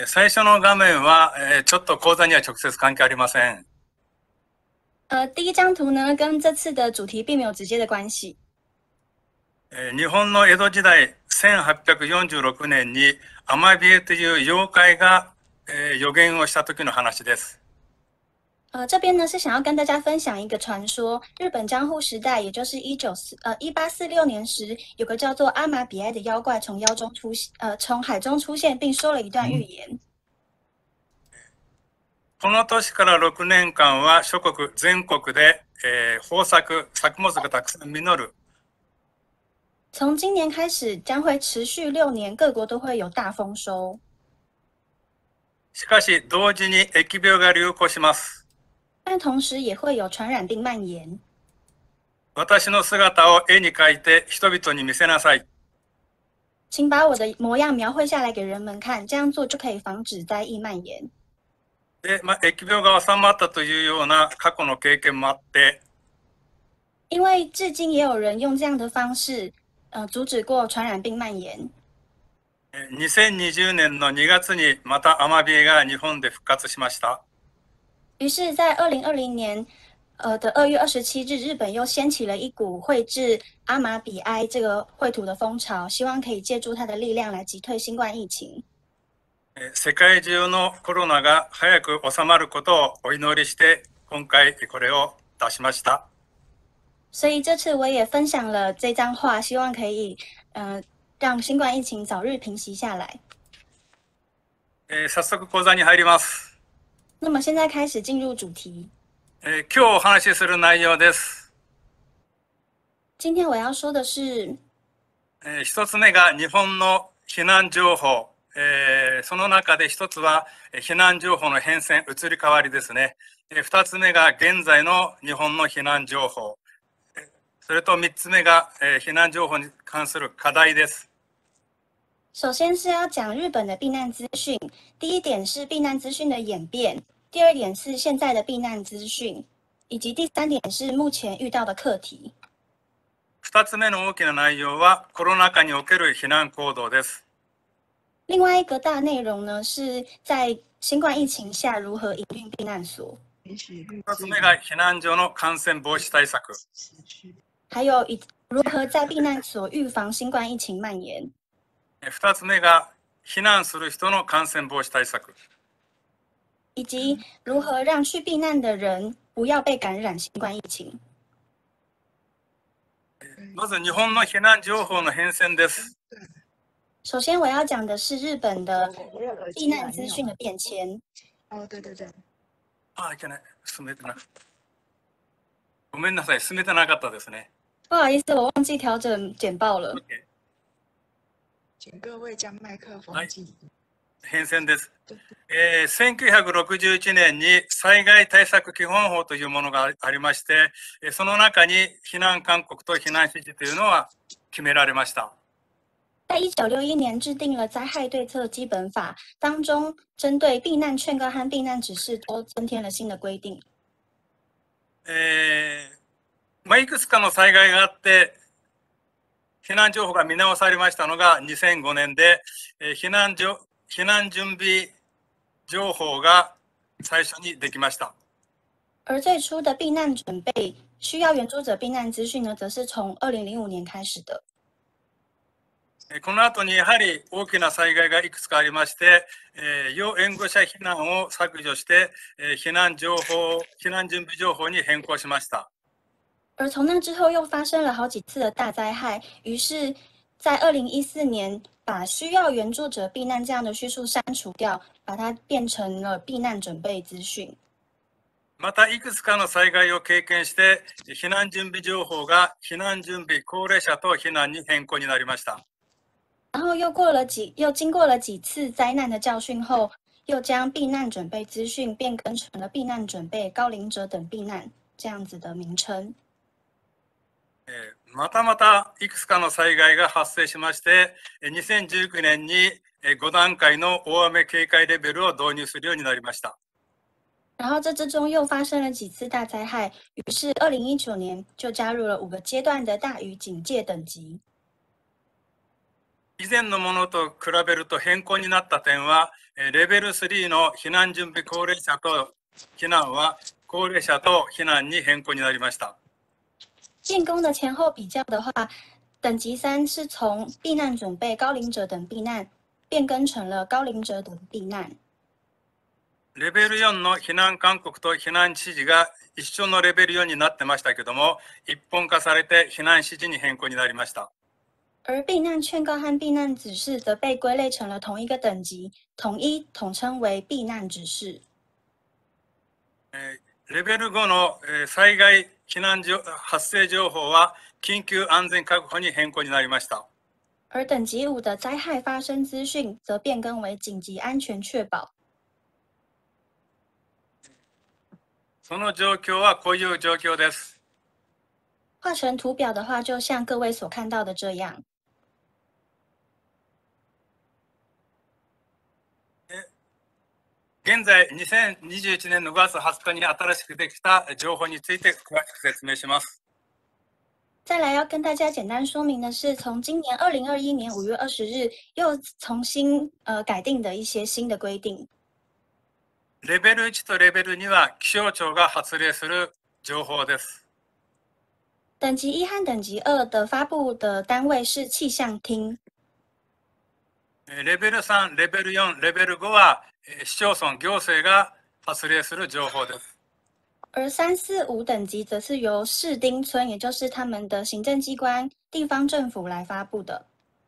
最初の画面は、ちょっと講座には直接関係ありません。 第一张图呢，跟这次的主题并没有直接的关系。 日本の江戸時代1846年にアマビエという妖怪が、予言をした時の話です。 这边呢是想要跟大家分享一个传说，日本江户时代，也就是1846年时，有个叫做阿玛比埃的妖怪从从海中出现，并说了一段预言。 この年から6年間は諸国全国で、豊作、作物がたくさん実る。 从今年开始，将会持续6年，各国都会有大丰收。 しかし同時に疫病が流行します。 但同时也会有传染病蔓延。 私の姿を絵に描いて人々に見せなさい。 请把我的模样描绘下来给人们看，这样做就可以防止灾疫蔓延。 で、疫病が収まったというような過去の経験もあって、 因为至今也有人用这样的方式，阻止过传染病蔓延。 2020年の2月にまたアマビエが日本で復活しました。 于是，在2020年的2月27日，日本又掀起了一股绘制阿玛比埃这个绘图的风潮，希望可以借助它的力量来击退新冠疫情。 世界中のコロナが早く収まることをお祈りして、今回これを出しました。 所以这次我也分享了这张画，希望可以让新冠疫情早日平息下来。 早速講座に入ります。 那么现在开始进入主题。 今日お話しする内容です。 今天我要说的是， 一つ目が日本の避難情報。その中で一つは避難情報の変遷、移り変わりですね。二つ目が現在の日本の避難情報。それと三つ目が避難情報に関する課題です。 首先是要讲日本的避難资讯，第一点是避難资讯的演变，第二点是现在的避難资讯，以及第三点是目前遇到的课题。 二つ目の大きな内容はコロナ禍における避難行動です。 另外一个大内容呢，是在新冠疫情下如何营运避難所。 二つ目が避難所の感染防止対策。 还有如何在避難所预防新冠疫情蔓延。 二つ目が避難する人の感染防止対策。 以及如何让去避難的人不要被感染新冠疫情。 まず日本の避難情報の変遷です。 首先我要讲的是日本的避難资讯的变迁。 对。いけない。進めてな。ごめんなさい、進めてなかったですね。 不好意思，我忘记调整简报了。 请各位将麦克风静音。 変遷です。1961年に災害対策基本法というものがありまして、その中に避難勧告と避難指示というのは決められました。 在1961年制定了灾害对策基本法，当中针对避難劝告和避難指示都增添了新的规定。 いくつかの災害があって避難情報が見直されましたのが2005年で、避難準備情報が最初にできました。 而最初的避難準備需要援助者避難資訊呢，則是從2005年開始的。 この後にやはり大きな災害がいくつかありまして、要援護者避難を削除して、避難準備情報に変更しました。 而从那之后又发生了好几次的大灾害，于是，在2014年把需要援助者避難这样的叙述删除掉，把它变成了避難準備資訊。 またいくつかの災害を経験して、避難準備情報が避難準備高齢者と避難に変更になりました。 然后又经过了几次灾難的教訓後，又將避難準備資訊變更成了避難準備高齡者等避難這樣子的名稱。 またまたいくつかの災害が発生しまして、2019年に5段階の大雨警戒レベルを導入するようになりました。 然后这之中又发生了几次大灾害，于是2019年就加入了5个阶段的大雨警戒等级。 以前のものと比べると変更になった点は、レベル3の避難準備高齢者と避難は高齢者と避難に変更になりました。 变更的前后比较的话，等级3是从避難準備高齡者等避難變更成了高齡者等避難。 レベル4の避難勧告と避難指示が一緒のレベル4になってましたけども、一本化されて避難指示に変更になりました。 而避難勸告和避難指示則被歸類成了同一個等級，統一統稱為避難指示。 レベル5の災害避難発生情報は緊急安全確保に変更になりました。 而等級5的災害發生資訊則變更為緊急安全確保。 その状況はこういう状況です。 畫成圖表的話，就像各位所看到的這樣。 現在、2021年の5月20日に新しくできた情報について詳しく説明します。 再来要跟大家簡單說明的是，從今年2021年5月20日又重新改定的一些新的規定。 レベル1とレベル2は気象庁が発令する情報です。 等級1和等級2的發布的單位是氣象廳。 レベル3、レベル4、レベル5は市町村行政が発令する情報です。 而3、4、5等級则是由市町村，也就是他们的行政機關、地方政府來發布的。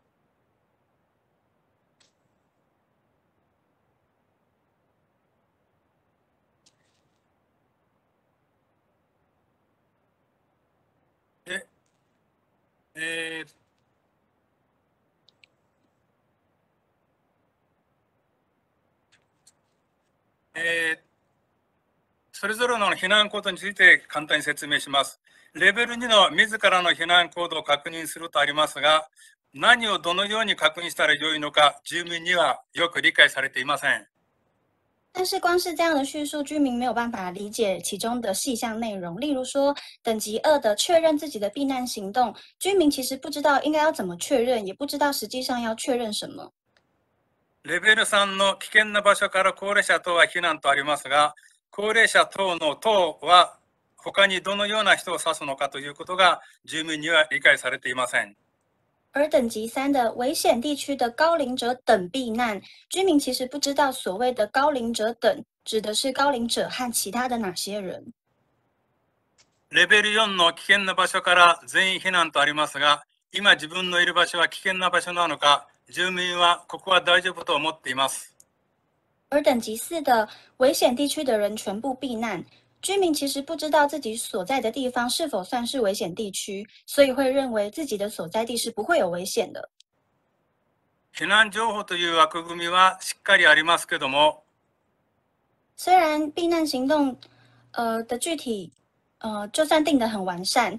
それぞれの避難行動について簡単に説明します。レベル2の自らの避難行動を確認するとありますが、何をどのように確認したらよいのか、住民にはよく理解されていません。 但是光是这样的叙述，居民没有办法理解其中的细项内容。例如说，等级2的确認自己的避難行動，居民其實不知道應該要怎麼確認，也不知道實際上要確認什麼。 レベル3の危険な場所から高齢者等は避難とありますが、高齢者等の等は他にどのような人を指すのかということが住民には理解されていません。 而等级3的危险地区的高龄者等避難，居民其實不知道所謂的高齡者等指的是高齡者和其他的哪些人。 レベル4の危険な場所から全員避難とありますが、今自分のいる場所は危険な場所なのか、住民はここは大丈夫と思っています。 而等級4的危險地區的人全部避難，居民其實不知道自己所在的地方是否算是危險地區，所以會認為自己的所在地是不會有危險的。 避難情報という枠組みはしっかりありますけども、 雖然避難行動的具體就算定得很完善，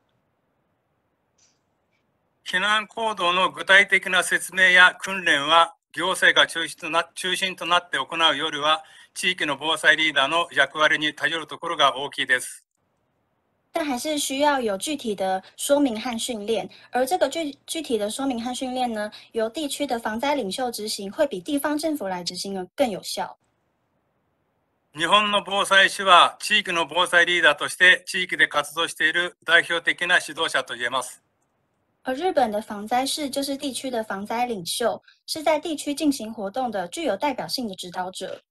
避難行動の具体的な説明や訓練は行政が中心となって行うよりは、地域の防災リーダーの役割に頼るところが大きいです。 但還是需要有具體的說明和訓練，而這個具體的說明和訓練呢，由地區的防災領袖執行，會比地方政府來執行更有效。 日本の防災士は地域の防災リーダーとして地域で活動している代表的な指導者と言えます。 而日本的防災士就是地區的防災領袖，是在地區進行活動的具有代表性的指導者。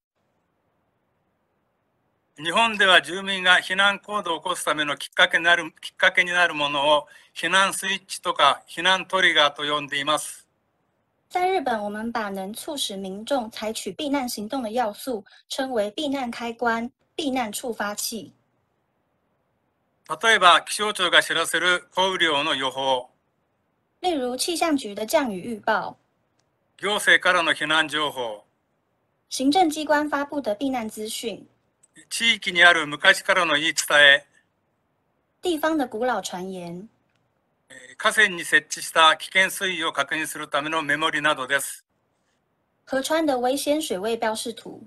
日本では住民が避難行動を起こすためのきっかけになるものを避難スイッチとか避難トリガーと呼んでいます。 在日本，我們把能促使民眾採取避難行動的要素稱為避難開關、避難觸發器。 例えば気象庁が知らせる降雨量の予報、 例如氣象局的降雨預報、 行政からの避難情報、 行政機關發布的避難資訊、 地域にある昔からの言い伝え、 地方的古老傳言、 河川に設置した危険水位を確認するためのメモリなどです。 河川的危險水位標示圖。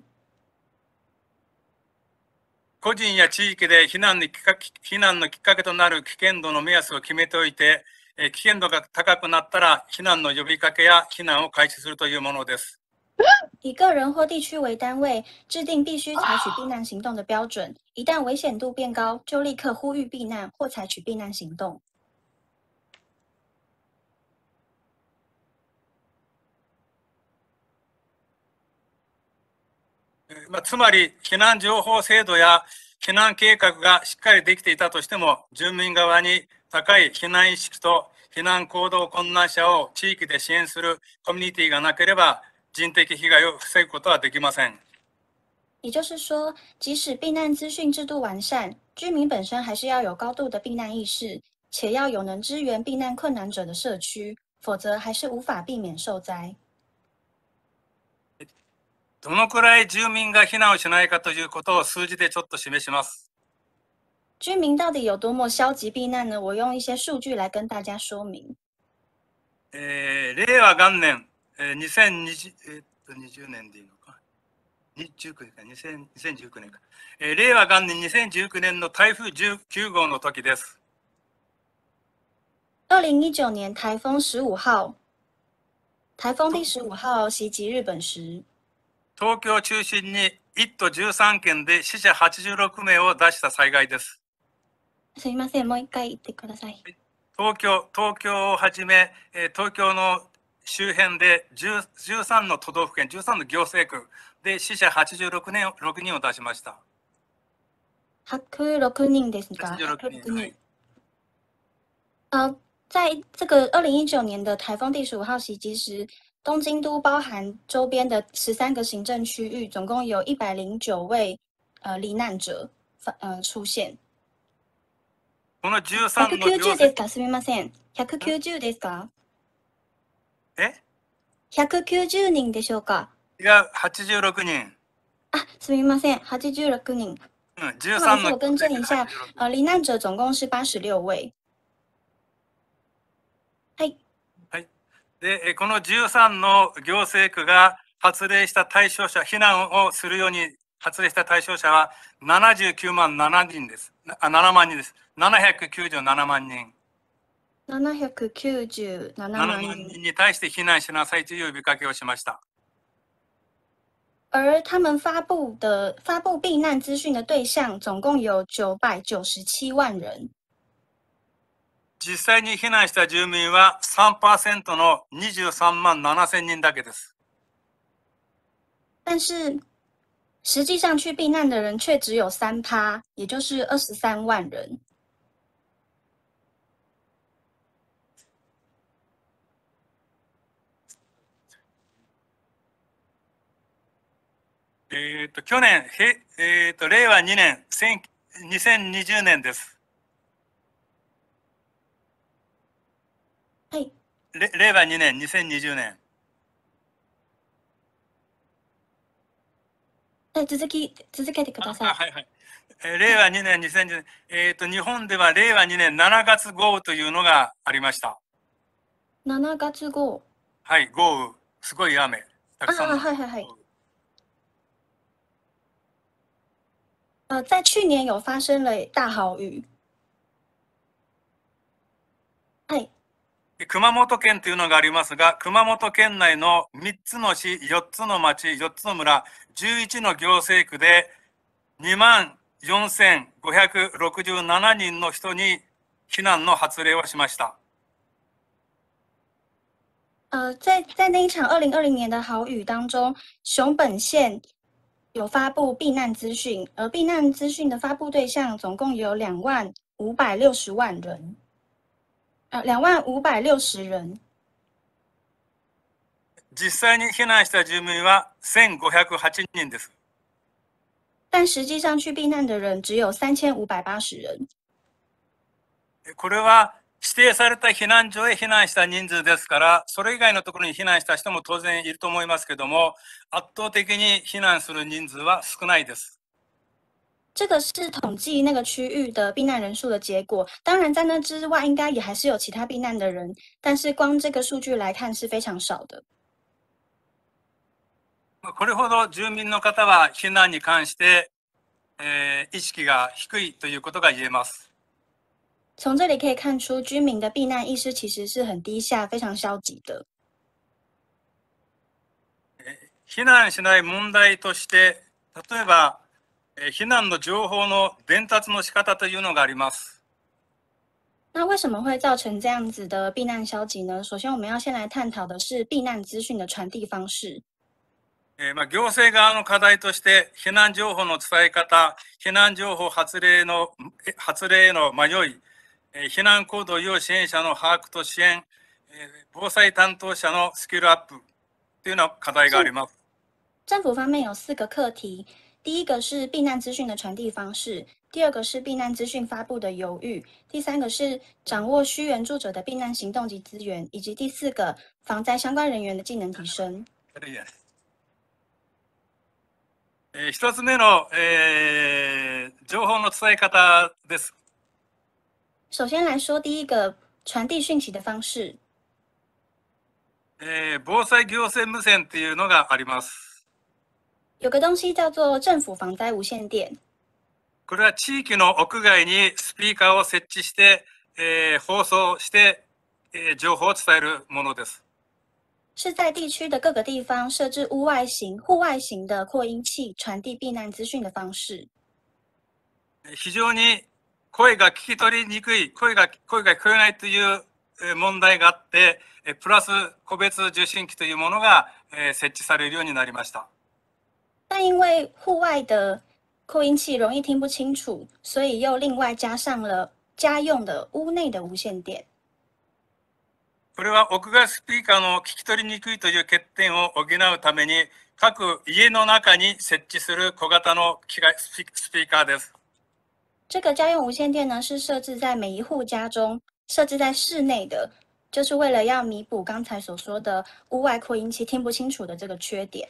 個人や地域で避難のきっかけとなる危険度の目安を決めておいて、 危険度が高くなったら避難の呼びかけや避難を開始するというものです。 以个人或地区为单位，制定必须采取避难行动的标准。一旦危险度变高，就立刻呼吁避难或采取避难行动。 つまり、避難情報制度や避難計画がしっかりできていたとしても、住民側に高い避難意識と避難行動困難者を地域で支援するコミュニティがなければ、人的被害を防ぐことはできません。 也就是说，即使避难资讯制度完善，居民本身还是要有高度的避难意识，且要有能支援避难困难者的社区，否则还是无法避免受灾。 どのくらい住民が避難をしないかということを数字でちょっと示します。 居民到底有多么消极避難呢？我用一些数据来跟大家说明。 令和元年、2020年でいいのか。19年か、2019年か。令和元年2019年の台風19号の時です。 2019年台风15号，台风第15号袭击日本时， 東京を中心に1都13県で死者86名を出した災害です。 すみません、もう一回言ってください。 東京をはじめ、東京の周辺で13の都道府県、13の行政区で死者86人を出しました。 106人ですか ？86人。 在这个2019年的台风第15号袭击时，东京都包含周边的13个行政区域，总共有109位罹難者出現。 この13の 190ですか？すみません。190ですか？190人でしょうか？ 違う、86人。 すみません。86人。 13の。 我更正一下，罹難者总共是86位。はい。 はい。で、この13の行政区が発令した対象者、避難をするように発令した対象者は79万7人です。7万人です。797万人。 797万人に対して避難しなさいという呼びかけをしました。 而他们发布避難資訊的對象總共有997萬人。 実際に避難した住民は 3% の23万7千人だけです。 但是实际上去避難的人卻只有3%，也就是23萬人。 去年、令和2年、2020年です。 はい。 令和2年、2020年。 続けてください。 はいはい。令和2年、2020年。日本では令和2年7月豪雨というのがありました。 7月豪雨。 はい、豪雨。すごい雨。たくさんの。 はいはいはい。在去年有发生了大豪雨。はい。 熊本県というのがありますが、熊本県内の3つの市、4つの町、4つの村、11の行政区で24,567人の人に避難の発令をしました。 在那一场2020年的豪雨当中，熊本县有发布避難資訊，而避難資訊的发布对象总共有2,560萬人，2,560人。 実際に避難した住民は1,508人です。 但实际上去避難的人只有3,580人。 これは指定された避難所へ避難した人数ですから、それ以外のところに避難した人も当然いると思いますけども、圧倒的に避難する人数は少ないです。 这个是统计那个区域的避難人数的结果。当然，在那之外，应该也还是有其他避難的人，但是光这个数据来看是非常少的。 これほど住民の方は避難に関して、意識が低いということが言えます。 从这里可以看出，居民的避难意识其实是很低下、非常消极的。 避難しない問題として、例えば、避難の情報の伝達の仕方というのがあります。 那为什么会造成这样子的避難消極呢？首先，我们要先来探討的是避難資訊的傳遞方式。 行政側の課題として、避難情報の伝え方、避難情報発令への迷い、避難行動要支援者の把握と支援、防災担当者のスキルアップというような課題があります。 政府方面有4个课题，第一个是避難資訊的傳遞方式，第二个是避難資訊發布的猶豫，第三个是掌握需援助者的避難行動及資源，以及第4个防災相關人員的技能提升。 一つ目の、情報の伝え方です。 首先来说，第一个傳遞訊息的方式。 防災行政無線っていうのがあります。 有个东西叫做政府防災無線電。 これは地域の屋外にスピーカーを設置して、放送して、情報を伝えるものです。 是在地区的各个地方设置户外型的扩音器，传递避難資訊的方式。 非常に声が聞き取りにくい、声が聞こえないという問題があって、プラス個別受信機というものが設置されるようになりました。 但因为户外的扩音器容易听不清楚，所以又另外加上了家用的屋内的無線電。 これは屋外スピーカーの聞き取りにくいという欠点を補うために、各家の中に設置する小型の機械スピーカーです。 这个家用无线电呢，是设置在每一户家中，设置在室内的，就是为了要弥补刚才所说的屋外扩音器听不清楚的这个缺点。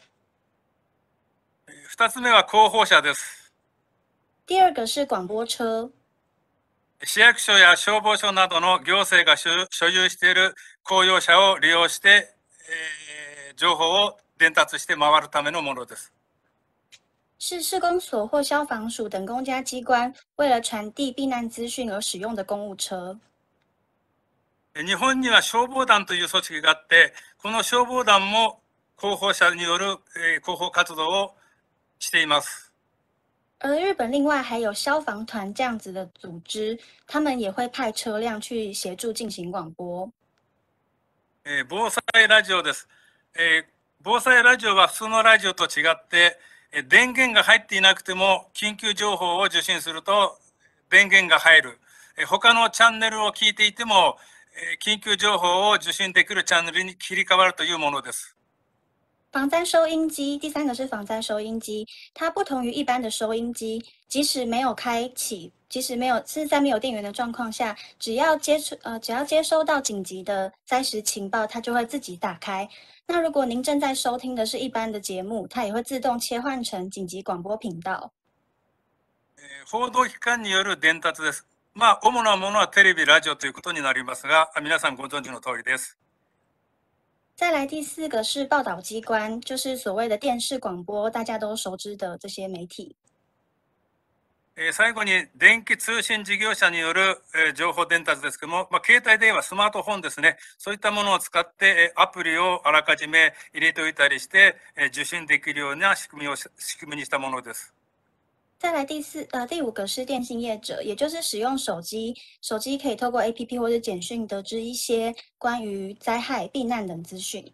2つ目は広報車です。 第二个是广播车。 市役所や消防署などの行政が所有している公用車を利用して、情報を伝達して回るためのものです。 是市公所或消防署等公家机关为了传递避難資訊而使用的公務車。 日本には消防団という組織があって、この消防団も広報車による広報活動をしています。 而日本另外还有消防团这样子的组织，他们也会派车辆去协助进行广播。 防災ラジオです。防災ラジオは普通のラジオと違って、電源が入っていなくても緊急情報を受信すると電源が入る。他のチャンネルを聞いていても、緊急情報を受信できるチャンネルに切り替わるというものです。 防灾收音机，第三个是防灾收音机，它不同于一般的收音机，即使没有开启，即使没有是在没有电源的状况下，只要接收到紧急的灾时情报，它就会自己打开。那如果您正在收听的是一般的节目，它也会自動切換成緊急廣播頻道。 報道機関による伝達です。主なものはテレビ、ラジオということになりますが、皆さんご存知の通りです。 再来第4个是报道機關，就是所謂的電視廣播，大家都熟知的這些媒體。 最後に電気通信事業者による情報伝達ですけども、携帯電話、スマートフォンですね、そういったものを使ってアプリをあらかじめ入れておいたりして受信できるような仕組みにしたものです。 再来第5个是電信業者，也就是使用手機可以透過 APP 或者簡訊得知一些關於災害、避難等資訊。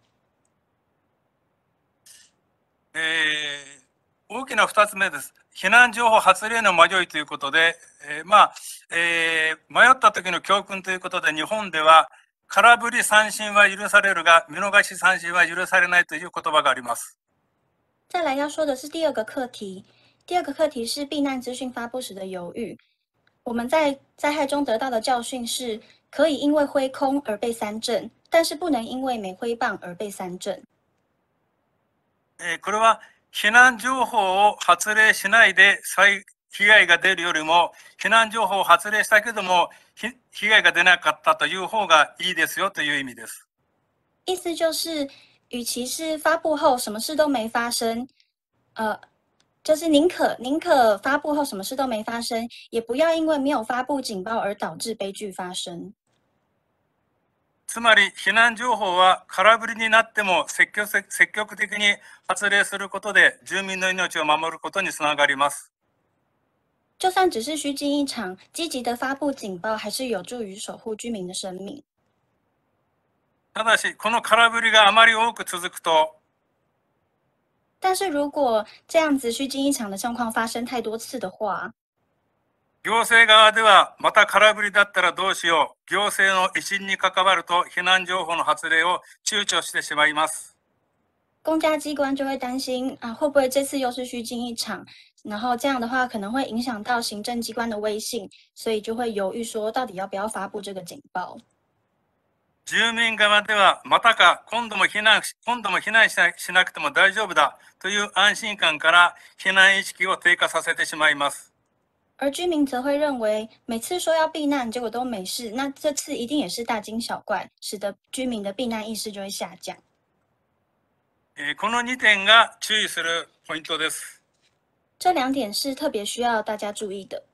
大きな2つ目です。避難情報発令の迷いということで、迷った時の教訓ということで、日本では空振り三振は許されるが、見逃し三振は許されないという言葉があります。 再来要说的是第二个课题，第二个课题是避難資訊發布時的猶豫。我們在災害中得到的教訓是，可以因為揮空而被三振，但是不能因為沒揮棒而被三振。 これは避難情報を発令しないで被害が出るよりも、避難情報を発令したけども被害が出なかったという方がいいですよという意味です。 意思就是，与其是发布后什么事都没发生， 就是宁可发布后什么事都没发生，也不要因为没有发布警報而導致悲劇發生。 つまり、避難情報は空振りになっても積極的に発令することで住民の命を守ることにつながります。 就算只是虚惊一场，积极的发布警报还是有助于守护居民的生命。 ただし、この空振りがあまり多く続くと、 但是如果这样子虚惊一场的状况发生太多次的话， 行政側ではまた空振りだったらどうしよう、行政の威信に関わると避難情報の発令を躊躇してしまいます。 公家机关就会担心啊，会不会这次又是虚惊一场？然后这样的话可能会影响到行政机关的威信，所以就会犹豫说到底要不要发布这个警报。 住民側ではまたか今度も避難しなくても大丈夫だという安心感から避難意識を低下させてしまいます。 而居民则会认为，每次说要避難，结果都没事，那这次一定也是大惊小怪，使得居民的避難意識就会下降。 この2点が注意するポイントです。 这2点是特别需要大家注意的。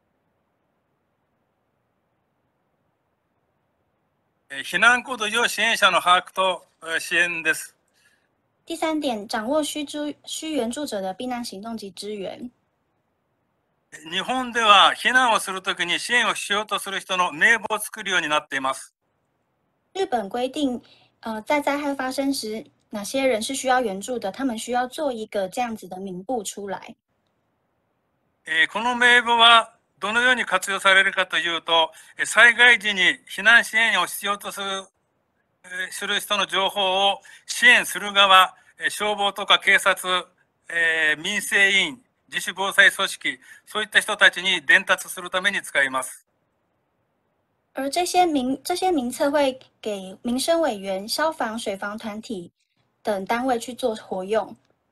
避難行動上支援者の把握と支援です。 第3点，掌握需援助者的避難行動及支援。 日本では避難をするときに支援をしようとする人の名簿を作るようになっています。 日本规定，在灾害发生时，哪些人是需要援助的，他们需要做一个这样子的名簿出来。 この名簿はどのように活用されるかというと、災害時に避難支援を必要とする人の情報を支援する側、消防とか警察、民生委員、自主防災組織、そういった人たちに伝達するために使います。 而这些名册会给民生委员、消防、水防团体等单位去做活用。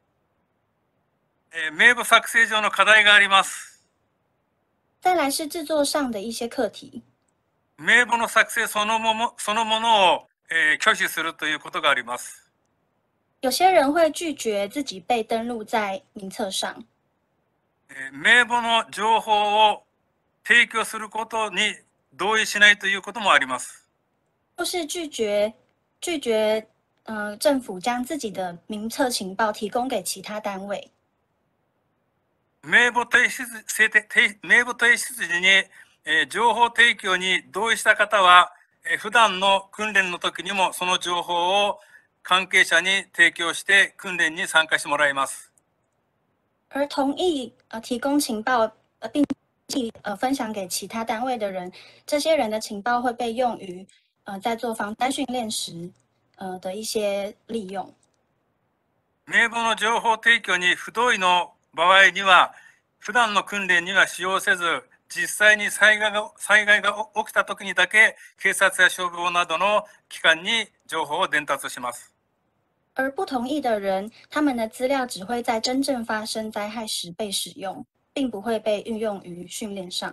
名簿作成上の課題があります。 再来是制作上的一些课题。 名簿の作成そのものを、拒否するということがあります。 有些人会拒绝自己被登录在名册上。 名簿の情報を提供することに同意しないということもあります。 或是拒绝政府将自己的名册情报提供给其他单位。 名簿提出時に、情報提供に同意した方は、普段の訓練の時にもその情報を関係者に提供して訓練に参加してもらいます。 而同意提供情报并分享给其他单位的人，这些人的情报会被用于在做防灾训练时的一些利用。 名簿の情報提供に不同意の場合には、普段の訓練には使用せず、実際に災害が起きた時にだけ警察や消防などの機関に情報を伝達します。 而不同意的人，他们的资料只会在真正发生灾害時被使用，并不会被运用于训练上。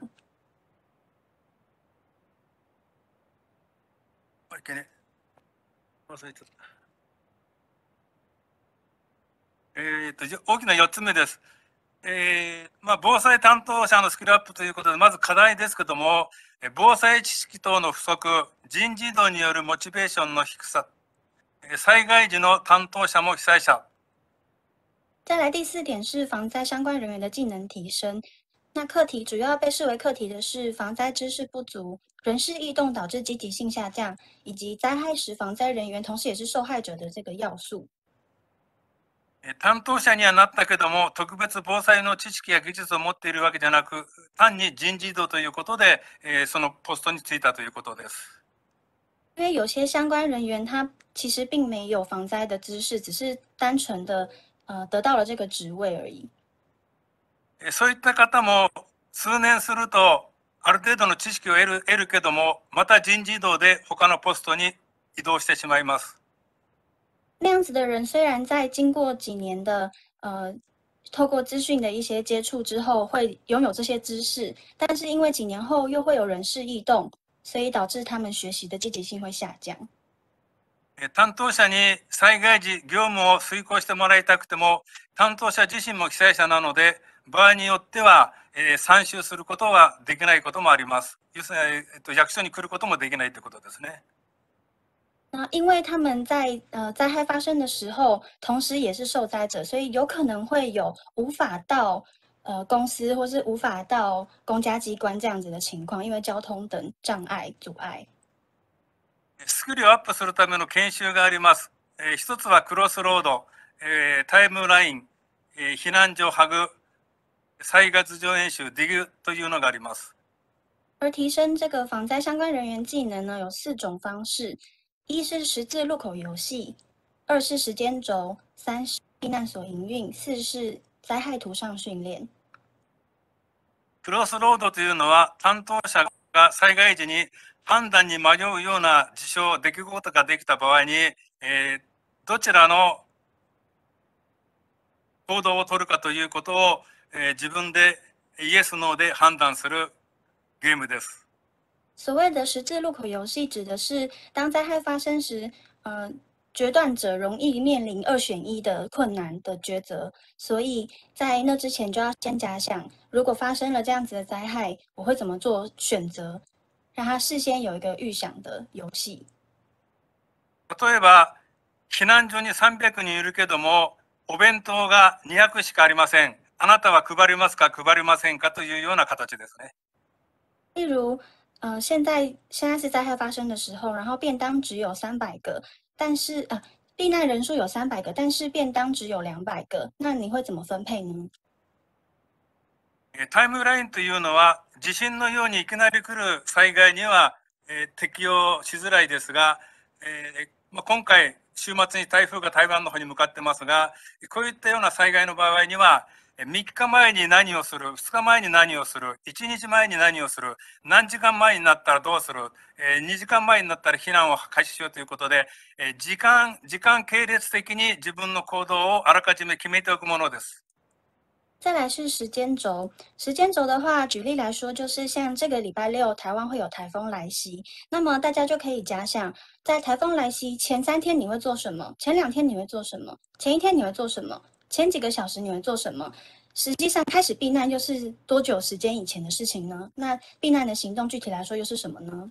大きな4つ目です。防災担当者のスキルアップということで、まず課題ですけども、防災知識等の不足、人事異動によるモチベーションの低さ、災害時の担当者も被災者。 再来第4点是防灾相关人员的技能提升。那课题主要被视为课题的是防灾知識不足、人事異動導致積極性下降，以及灾害時防災人員同時也是受害者的這個要素。 担当者にはなったけども、特別防災の知識や技術を持っているわけじゃなく、単に人事異動ということで、そのポストに就いたということです。 因为有些相关人员他其实并没有防灾的知识，只是单纯的得到了这个职位而已。 そういった方も数年するとある程度の知識を得るけども、また人事異動で他のポストに移動してしまいます。 那样子的人虽然在经过几年的透过资讯的一些接触之后会拥有这些知识，但是因为几年后又会有人事异动，所以导致他们学习的积极性会下降。 担当者に災害時業務を遂行してもらいたくても、担当者自身も被災者なので、場合によっては、参集することはできないこともあります。要するに、役所に来ることもできないということですね。 那因为他们在灾害发生的时候，同时也是受灾者，所以有可能会有无法到公司或是无法到公家机关这样子的情况，因为交通等障碍阻碍。 スキルをアップするための研修があります。一つはクロスロード、タイムライン、避難所ハグ、災害頭上演習、ディグというのがあります。 而提升这个防灾相关人员技能呢，有4种方式：一是十字路口游戏，二是时间轴，三是避难所营运，四是灾害图上训練。 クロスロードというのは、担当者が災害時に判断に迷うような事象、出来事ができた場合に、どちらの行動を取るかということを、自分でイエス・ノーで判断するゲームです。 所谓的十字路口游戏，指的是当灾害发生时，决断者容易面临2选1的困难的抉择，所以在那之前就要先假想，如果发生了这样子的灾害，我会怎么做选择，让他事先有一个预想的游戏。 例えば、避難所に300人いるけども、お弁当が200しかありません。あなたは配りますか、配りませんかというような形ですね。 例如，现在是灾害发生的时候，然后便当只有300个，但是避难人数有300个，但是便当只有200个，那你会怎么分配呢？ タイムラインというのは、地震のようにいきなり来る災害には、適用しづらいですが、今回、週末に台風が台湾の方に向かってますが、こういったような災害の場合には、3日前に何をする、2日前に何をする、1日前に何をする、何時間前になったらどうする、2時間前になったら避難を開始しようということで、時間系列的に自分の行動をあらかじめ決めておくものです。 再来是时间轴，时间轴的话，举例来说，就是像这个礼拜6，台湾会有台风来袭，那么大家就可以假想，在台风来袭前3天你会做什么，前2天你会做什么，前1天你会做什么，前几个小时你会做什么？实际上开始避难又是多久时间以前的事情呢？那避難的行動具体来说又是什么呢？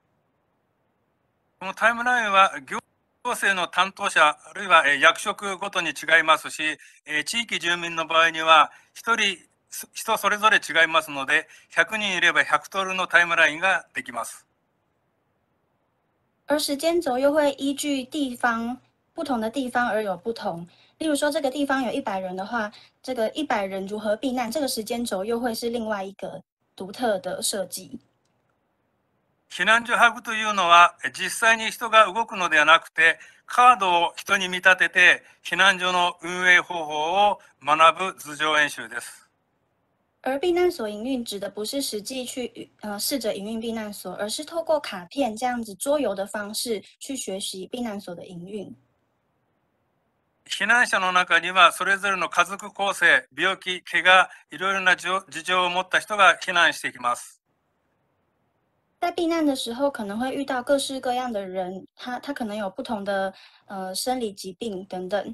このタイムラインは行政の担当者、あるいは役職ごとに違いますし、地域住民の場合には人それぞれ違いますので、100人いれば100通りのタイムラインができます。 而时间轴又会依据不同的地方而有不同。例如说，这个地方有100人的话，这个100人如何避難，这个时间轴又会是另外一个独特的設計。 避難所ハグというのは、実際に人が動くのではなくて、カードを人に見立てて、避難所の運営方法を学ぶ図上演習です。 而避難所营运指的不是实际去试着营运避難所，而是透过卡片这样子桌游的方式去学习避難所的营运。 避難者の中にはそれぞれの家族構成、病気、怪我、いろいろな事情を持った人が避難してきます。 在避難的时候，可能会遇到各式各样的人，他可能有不同的生理疾病等等。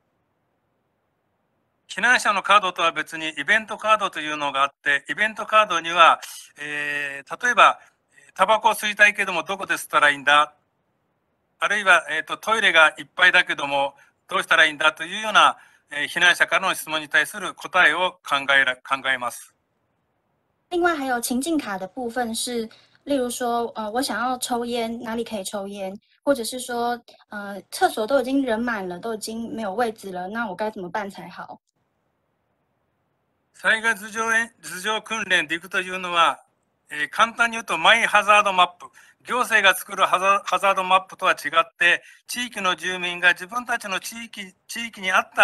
避難者のカードとは別にイベントカードというのがあって、イベントカードには、例えばタバコを吸いたいけどもどこで吸ったらいいんだ、あるいは、トイレがいっぱいだけどもどうしたらいいんだというような、避難者からの質問に対する答えを考えます。 另外还有情境卡的部分是，例如说，我想要抽烟，哪里可以抽烟？或者是说，厕所都已经人满了，都已经没有位置了，那我该怎么办才好？ 災害頭上訓練でいくというのは、簡単に言うとマイハザードマップ、行政が作るハザードマップとは違って、地域の住民が自分たちの地域に合った、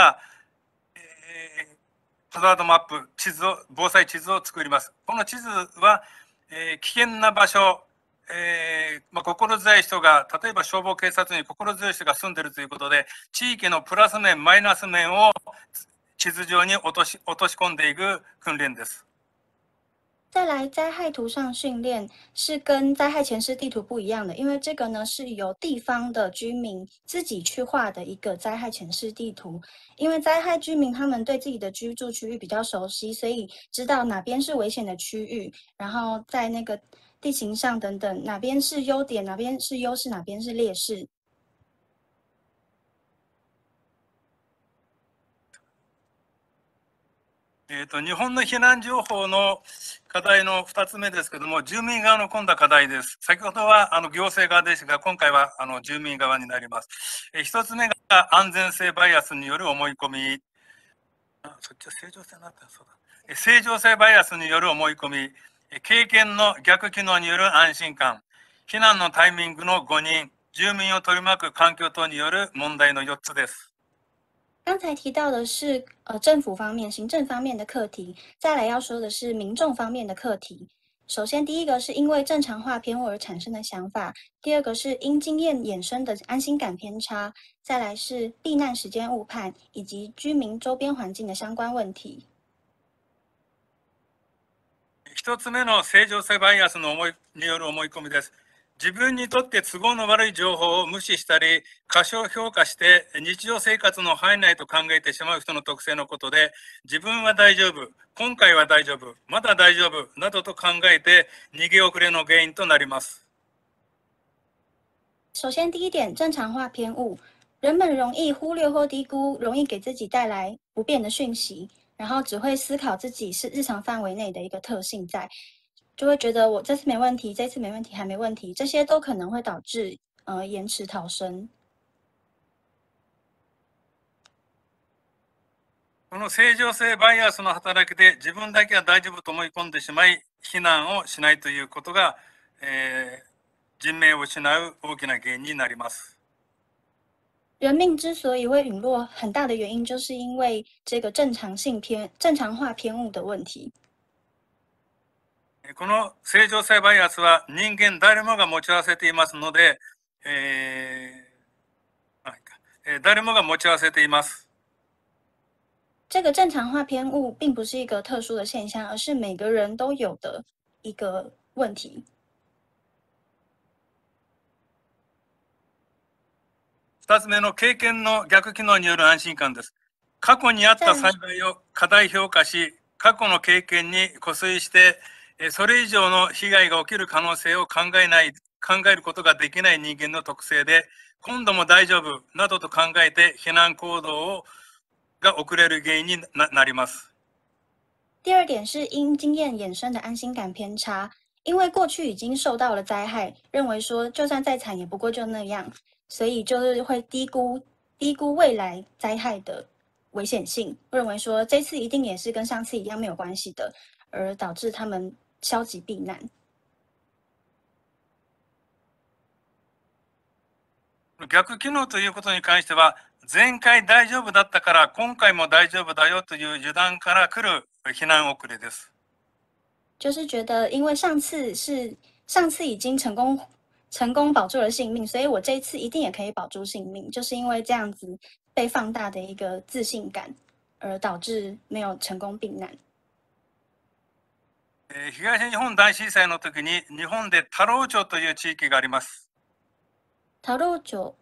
ハザードマップ、防災地図を作ります。この地図は、危険な場所、心強い人が、例えば消防警察に心強い人が住んでいるということで、地域のプラス面、マイナス面を地図上に落とし込んでいく訓練です。 再来，灾害图上训练是跟灾害前示地图不一样的，因为这个呢是由地方的居民自己去画的一个灾害前示地图。因为灾害居民他们对自己的居住区域比较熟悉，所以知道哪边是危险的区域，然后在那个地形上等等，哪边是优点，哪边是优势，哪边是劣势。 日本の避難情報の課題の2つ目ですけども、住民側の今度は課題です。先ほどは行政側ですが、今回は住民側になります。1つ目が安全性バイアスによる思い込み。そっちは正常性になったそうだ。正常性バイアスによる思い込み、経験の逆機能による安心感、避難のタイミングの誤認、住民を取り巻く環境等による問題の4つです。 刚才提到的是政府方面、行政方面的课题，再来要说的是民众方面的课题。首先，第一个是因为正常化偏误而产生的想法；第二个是因经验衍生的安心感偏差；再来是避难时间误判以及居民周边环境的相关问题。 一つ目の正常性バイアスのによる思い込みです。自分にとって都合の悪い情報を無視したり、過小評価して日常生活の範囲内と考えてしまう人の特性のことで、自分は大丈夫、今回は大丈夫、まだ大丈夫などと考えて逃げ遅れの原因となります。 首先，第一点，正常化偏误，人们容易忽略或低估，容易给自己带来不便的讯息，然后只会思考自己是日常范围内的一个特性在。就会觉得我这次没问题，这次没问题，还没问题，这些都可能会导致延迟逃生。 この正常性バイアスの働きで自分だけは大丈夫と思い込んでしまい、避難をしないということが、人命を失う大きな原因になります。 人命之所以会陨落，很大的原因就是因为这个正常化偏误的问題。 この正常性バイアスは人間誰もが持ち合わせていますので、誰もが持ち合わせています。 这个正常化偏误并不是一个特殊的现象，而是每个人都有的一个问题。 2つ目の経験の逆機能による安心感です。過去にあった災害を過大評価し、過去の経験に固執して、それ以上の被害が起きる可能性を考えることができない人間の特性で、今度も大丈夫などと考えて避難行動が遅れる原因になります。 第二点是因经验衍生的安心感偏差，因为过去已经受到了灾害，认为说就算再惨也不过就那样，所以就是会低估未来灾害的危险性，认为说这次一定也是跟上次一样没有关系的，而导致他们消极避難。 逆機能ということに関しては、前回大丈夫だったから今回も大丈夫だよという油断から来る避難遅れです。 就是觉得，因为上次已经成功保住了性命，所以我这一次一定也可以保住性命，就是因为这样子被放大的一个自信感，而導致没有成功避難。 東日本大震災の時に日本で太郎町という地域があります。 太郎町。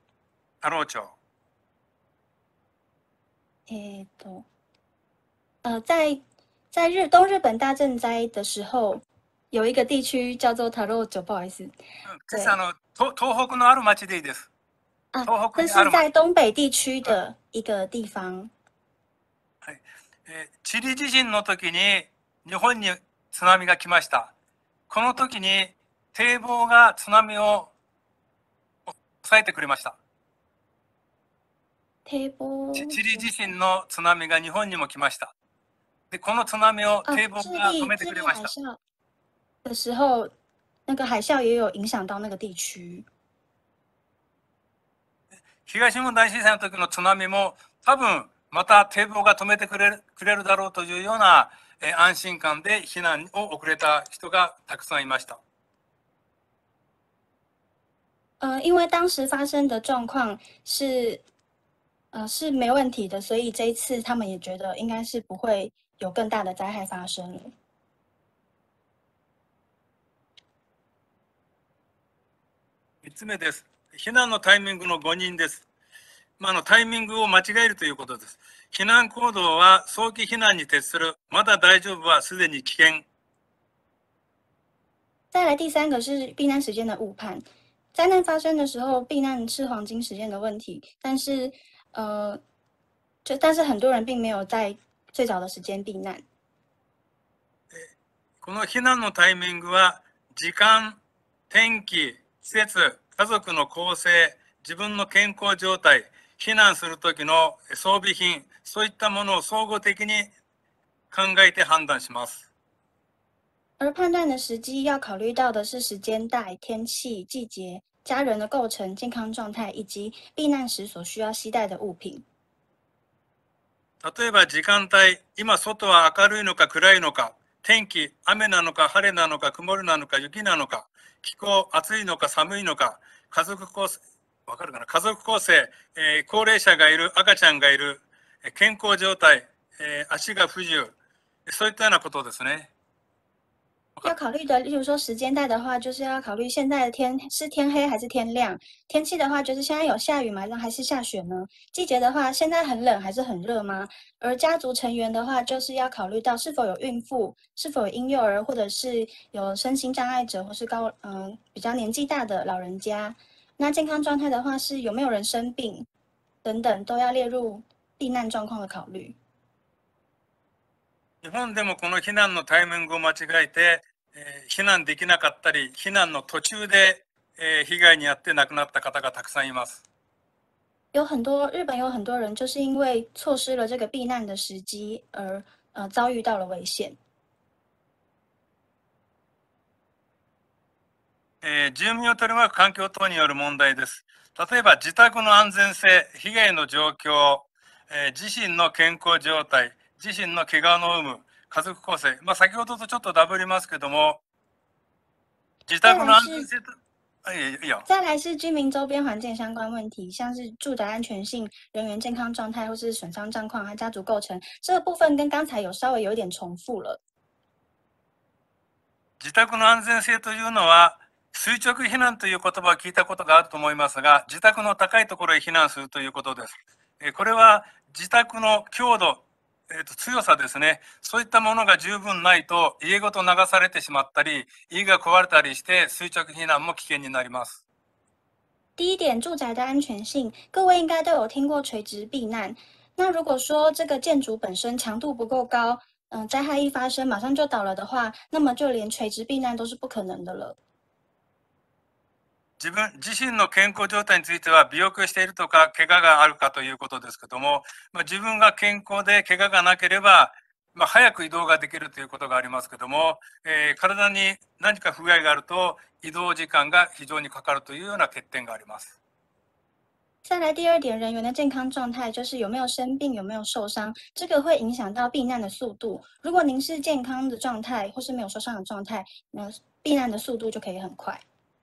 在东日本大震灾的时候，有一个地区叫做太郎町，不好意思。 東北のある町でいいです。 这是在东北地区的一个地方。 チリ地震の時に日本に津波が来ました。この時に堤防が津波を抑えてくれました。 堤防。 チリ地震の津波が日本にも来ました。で、この津波を堤防が止めてくれました。 智利海啸的时候，那个海啸也有影響到那个地区。 東日本大震災の時の津波も多分また堤防が止めてくれるだろうというような安心感で避難を遅れた人がたくさんいました。 因为当时发生的状况是没问题的，所以这一次他们也觉得应该是不会有更大的灾害发生了。 3つ目です。避難のタイミングの誤認です。タイミングを間違えるということです。避難行動は早期避難に徹する。まだ大丈夫はすでに危険。 再来第三个是避难时间的误判。灾难发生的时候，避難是黄金时间的问题，但是很多人并没有在最早的时间避難。 この避難のタイミングは時間、天気、季節、家族の構成、自分の健康状態、避難する時の装備品、そういったものを総合的に考えて判断します。 而判断的时机要考虑到的是时间带、天气、季节、家人的构成、健康状態以及避難時所需要攜帶的物品。 例えば時間帯、今外は明るいのか暗いのか、天気、雨なのか晴れなのか曇りなのか雪なのか、気候、暑いのか寒いのか、家族構成、わかるかな、家族構成、高齢者がいる、赤ちゃんがいる、健康状態、足が不自由、そういったようなことですね。 要考虑的，例如说时间带的话，就是要考虑现在的天是天黑还是天亮；天气的话，就是现在有下雨吗，还是下雪呢？季节的话，现在很冷还是很热吗？而家族成员的话，就是要考虑到是否有孕妇，是否有婴幼儿，或者是有身心障碍者，或是比较年纪大的老人家。那健康状态的话，是有没有人生病等等，都要列入避難状況的考慮。 日本でもこの避難のタイミングを間違えて、避難できなかったり、避難の途中で、被害に遭って亡くなった方がたくさんいます。 日本有很多人就是因为错失了这个避難的時機而遭遇到了危險。 住民を取り巻く環境等による問題です。例えば自宅の安全性、被害の状況、自身の健康状態、自身の怪我の有無、家族構成、先ほどとちょっとダブりますけども、自宅の安全性と、 再来是居民周边环境相关问题，像是住宅安全性、人员健康状态或是损伤状况和家族构成，这个部分跟刚才稍微有点重复了。 自宅の安全性というのは、垂直避難という言葉を聞いたことがあると思いますが、自宅の高いところへ避難するということです。これは自宅の強度、強さですね。そういったものが十分ないと、家ごと流されてしまったり、家が壊れたりして、垂直避難も危険になります。 第一点，住宅的安全性，各位应该都有听过垂直避難。那如果说这个建筑本身强度不够高，灾害一发生马上就倒了的话，那么就連垂直避難都是不可能的了。 自身の健康状態については病気をしているとか怪我があるかということですけども、自分が健康で怪我がなければ、早く移動ができるということがありますけども、体に何か不具合があると移動時間が非常にかかるというような欠点があります。 再来第二点，人员的健康状态就是有没有生病，有没有受伤，这个会影响到避難的速度。如果您是健康的状態，或是没有受傷的状態，那避難的速度就可以很快。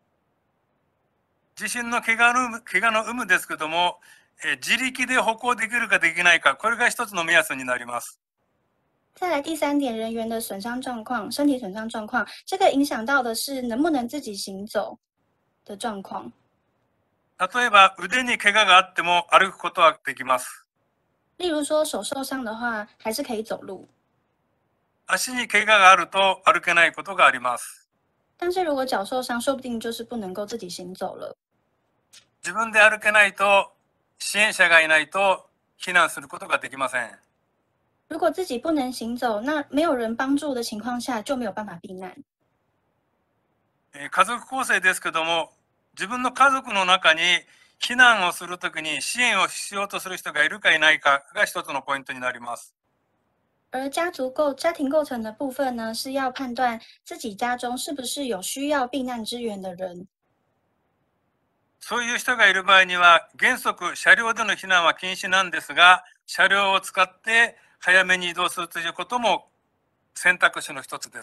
自身の怪我の有無ですけども、自力で歩行できるかできないか、これが一つの目安になります。 再来第三点，人员的损傷狀況、身體損傷狀況，這個影響到的是能不能自己行走的狀況。 例えば腕に怪我があっても歩くことはできます。 例如說手受傷的話，還是可以走路。 足に怪我があると歩けないことがあります。 但是如果腳受傷，說不定就是不能夠自己行走了。 自分で歩けないと、支援者がいないと避難することができません。 如果自己不能行走，那没有人帮助的情況下就沒有辦法避難。 家族構成ですけども、自分の家族の中に避難をするときに支援をしようとする人がいるかいないかが一つのポイントになります。 而家庭構成的部分呢，是要判斷自己家中是不是有需要避難支援的人。 そういう人がいる場合には、原則車両での避難は禁止なんですが、車両を使って早めに移動するということも選択肢の一つです。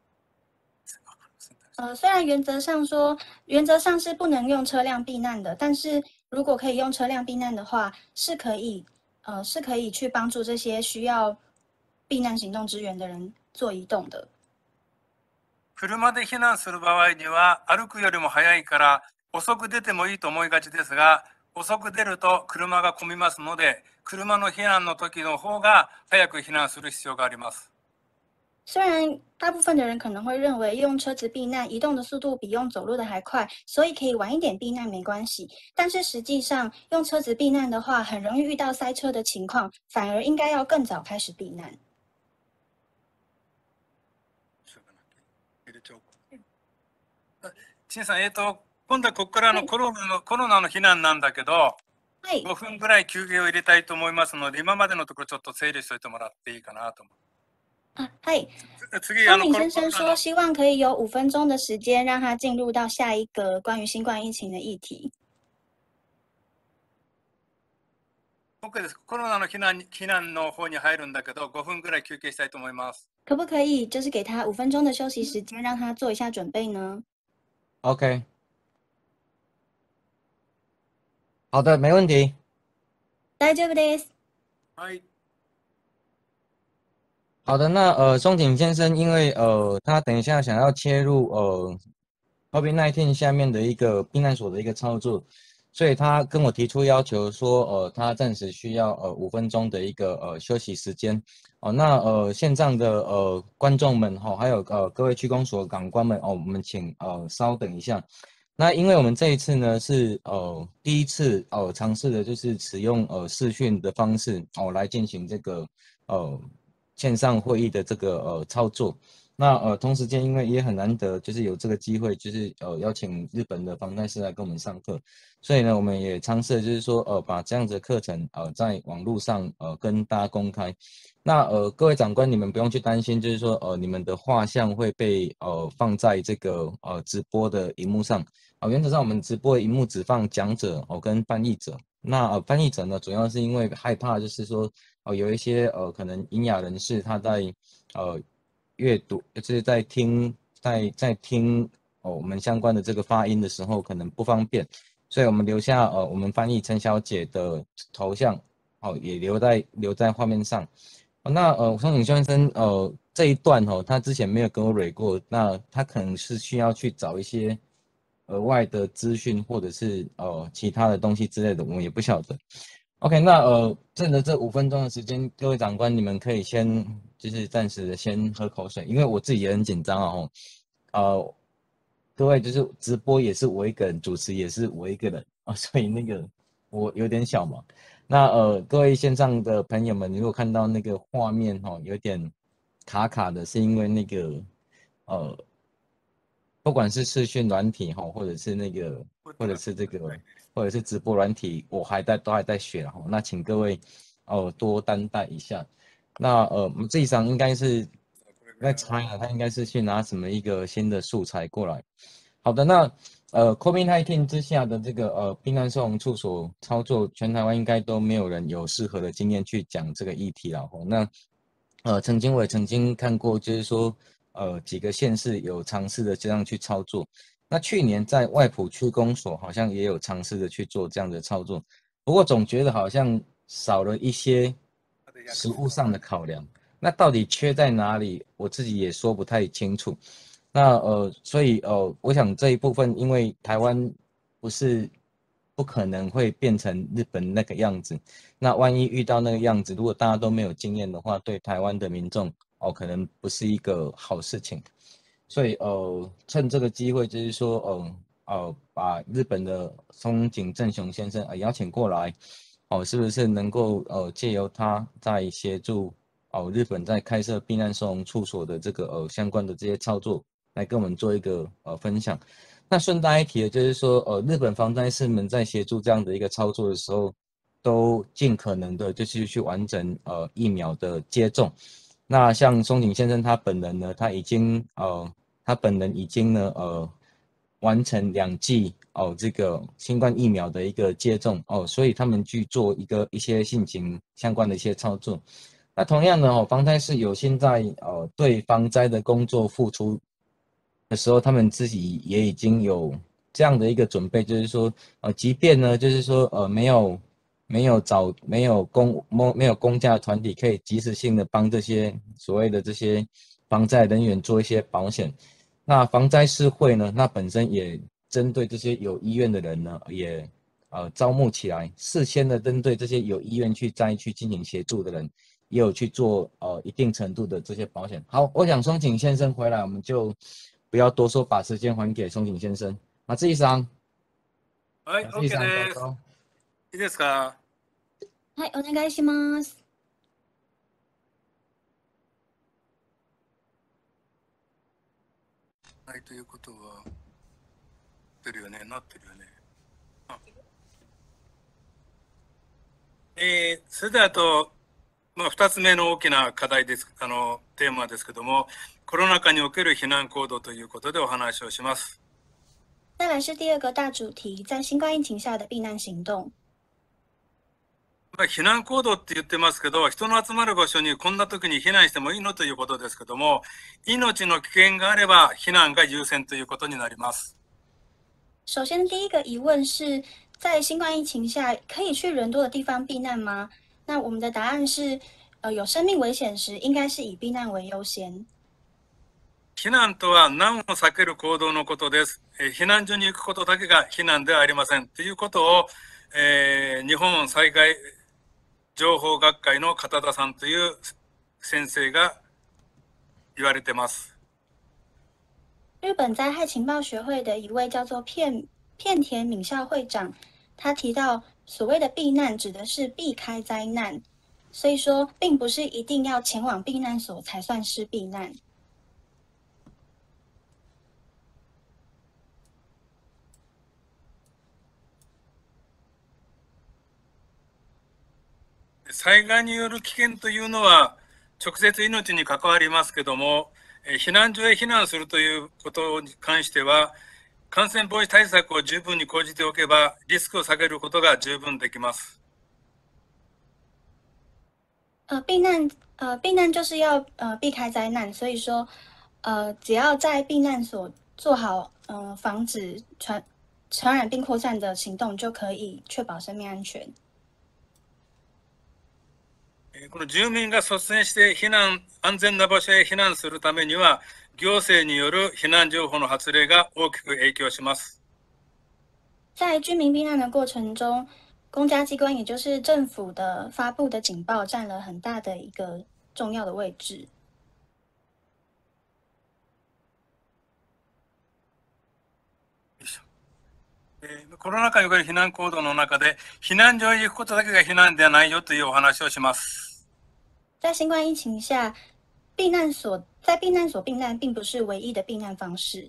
虽然原則上是不能用車輛避難的，但是如果可以用車輛避難的話，是可以去幫助這些需要避難行動支援的人做移動的。 車で避難する場合には、歩くよりも早いから、 遅く出てもいいと思いがちですが、遅く出ると車が混みますので、車の避難の時の方が早く避難する必要があります。 虽然大部分的人可能会认为用车子避难移动的速度比用走路的还快，所以可以晚一点避難没关系。但是实际上，用车子避難的话，很容易遇到塞車的情況，反而應該要更早開始避難。 陳さん、今度はここからのコロナの避難なんだけど、 はい。 5分ぐらい休憩を入れたいと思いますので、今までのところちょっと整理しておいてもらっていいかなと思う。 はい。 次、 松敏先生说，希望可以有5分鐘的時間，讓他進入到下一個關於新冠疫情的議題。 OK です。コロナの避難の方に入るんだけど、5分ぐらい休憩したいと思います。 可不可以就是給他5分鐘的休息時間，讓他做一下準備呢 ？OK， 好的，没问题。 大丈夫です。 はい。 好的，那松井先生，因为他等一下想要切入COVID-19 下面的一个避难所的一个操作，所以他跟我提出要求说，他暂时需要5分钟的一个休息时间。那线上的观众们还有各位区公所长官们我们请稍等一下。那因为我们这一次呢是第一次尝试的就是使用视讯的方式来进行这个线上会议的这个操作。那同时间因为也很难得就是有这个机会，就是邀请日本的防灾师来跟我们上课，所以呢我们也尝试就是说把这样子的课程在网络上跟大家公开。那各位长官你们不用去担心，就是说你们的画像会被放在这个直播的荧幕上。原则上我们直播的荧幕只放讲者跟翻译者。那翻译者呢主要是因为害怕就是说有一些可能聋哑人士他在阅读就是在听我们相关的这个发音的时候可能不方便，所以我们留下我们翻译陈小姐的头像也留在画面上。那松井先生这一段他之前没有跟我蕊过，那他可能是需要去找一些额外的资讯或者是其他的东西之类的，我们也不晓得。OK， 那趁着这5分钟的时间，各位长官你们可以先就是暂时的先喝口水，因为我自己也很紧张各位就是直播也是我一个人，主持也是我一个人所以那个我有点小忙。那各位线上的朋友们，如果看到那个画面有点卡卡的，是因为那个不管是视讯软体或者是那个或者是这个或者是直播软体，我都还在学那请各位多担待一下。那我们这一场应该是在猜他应该是去拿什么一个新的素材过来。好的，那COVID-19 之下的这个避难收容处所操作，全台湾应该都没有人有适合的经验去讲这个议题了那我也曾经看过，就是说几个县市有尝试的这样去操作。那去年在外埔区公所好像也有尝试的去做这样的操作，不过总觉得好像少了一些实务上的考量。那到底缺在哪里？我自己也说不太清楚。那所以我想这一部分，因为台湾不可能会变成日本那个样子。那万一遇到那个样子，如果大家都没有经验的话，对台湾的民众可能不是一个好事情。所以趁这个机会，就是说把日本的松井正雄先生邀请过来，是不是能够借由他在协助日本在开设避难收容处所的这个相关的这些操作，来跟我们做一个分享。那顺带一提的就是说日本防灾士们在协助这样的一个操作的时候，都尽可能的就是去完整疫苗的接种。那像松井先生他本人呢，他本人已经呢完成2剂这个新冠疫苗的一个接种所以他们去做一些性情相关的一些操作。那同样的防灾士有心在对防灾的工作付出的时候，他们自己也已经有这样的一个准备，就是说即便呢就是说没有公家团体可以及时性的帮这些所谓的这些防灾人员做一些保险。那防灾士会呢，那本身也针对这些有意愿的人呢，也招募起来，事先的针对这些有意愿去再去进行协助的人，也有去做一定程度的这些保险。好，我想松井先生回来，我们就不要多说，把时间还给松井先生。松井さん。 はい、OK です。いいですか？ はい、お願いします。 はい、ということは、なってるよね。それでは2つ目の大きな課題です、テーマですけども、コロナ禍における避難行動ということでお話をします。 再来是第二个大主题，在新冠疫情下的避難行動。 避難行動って言ってますけど、人の集まる場所にこんな時に避難してもいいのということですけども、命の危険があれば避難が優先ということになります。 首先，第一个疑问是在新冠疫情下可以去人多的地方避難嗎？那我们的答案是，有生命危险時，應該是以避難為優先。 避難とは難を避ける行動のことです。避難所に行くことだけが避難ではありませんということを、日本災害情報学会の片田さんという先生が言われてます。 日本灾害情報學會的一位叫做片田敏孝會長，他提到所謂的避難指的是避開災難，所以說並不是一定要前往避難所才算是避難。 災害による危険というのは直接命に関わりますけども、避難所へ避難するということに関しては、感染防止対策を十分に講じておけば、リスクを下げることが十分できます。 避難就是要避開災難，所以說只要在避難所做好防止傳染病擴散的行動，就可以確保生命安全。 この住民が率先して安全な場所へ避難するためには、行政による避難情報の発令が大きく影響します。 在居民避難的過程中，公家機關也就是政府的發布的警報佔了很大的一個重要的位置。 コロナ禍における避難行動の中で、避難所へ行くことだけが避難ではないよというお話をします。 在新冠疫情下，在避難所避難並不是唯一的避難方式。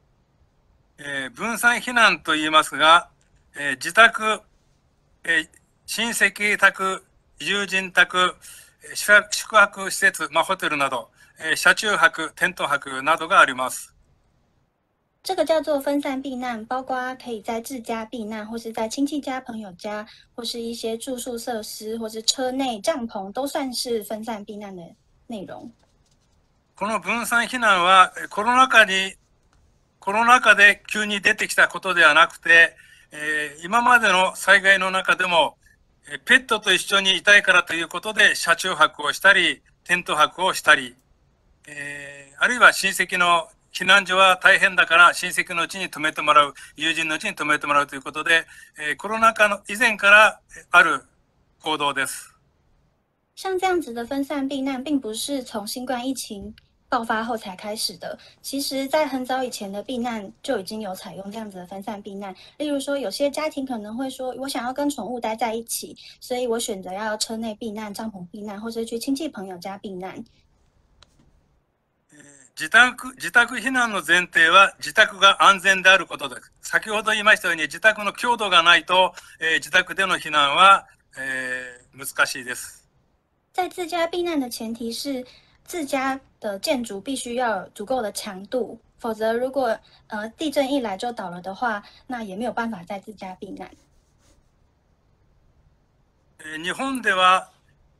分散避難と言いますが、自宅、親戚宅、友人宅、宿泊施設、ホテルなど、車中泊、テント泊などがあります。 这个叫做分散避難，包括可以在自家避難，或是在親戚家、朋友家，或是一些住宿設施，或是車內帳篷，都算是分散避難的內容。 この分散避難はコロナ禍で急に出てきたことではなくて、今までの災害の中でも、ペットと一緒にいたいからということで車中泊をしたり、テント泊をしたり、あるいは親戚の避難所は大変だから親戚のうちに泊めてもらう、友人のうちに泊めてもらうということで、コロナ禍の以前からある行動です。 像这样子的分散避難，並不是從新冠疫情爆發後才開始的。其實，在很早以前的避難就已經有採用這樣子的分散避難。例如說，有些家庭可能會說，我想要跟寵物待在一起，所以我選擇要車內避難、帳篷避難，或是去親戚朋友家避難。 自宅避難の前提は自宅が安全であることです。先ほど言いましたように自宅の強度がないと、自宅での避難は、難しいです。 在自家避難的前提是自家的建築必須要有足夠的強度，否則如果地震一來就倒了的話，那也沒有辦法在自家避難。 日本では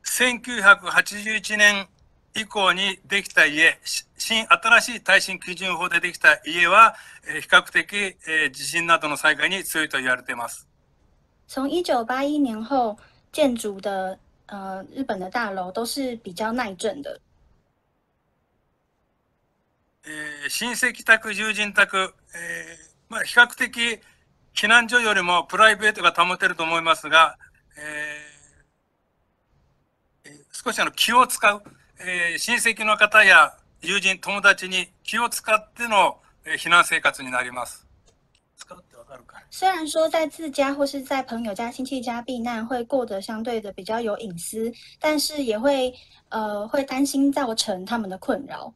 1981年以降にできた家、新しい耐震基準法でできた家は、比較的、地震などの災害に強いと言われています。 從1981年後建築的日本的大樓都是比較耐震的。 親戚宅、友人宅、 比較的避難所よりもプライベートが保てると思いますが、少し気を使う、親戚の方や友人、友達に気を使っての避難生活になります。使うってわかるか？ 虽然说在自家或是在朋友家、亲戚家避难会过得相对的比较有隐私，但是也会担心造成他们的困扰。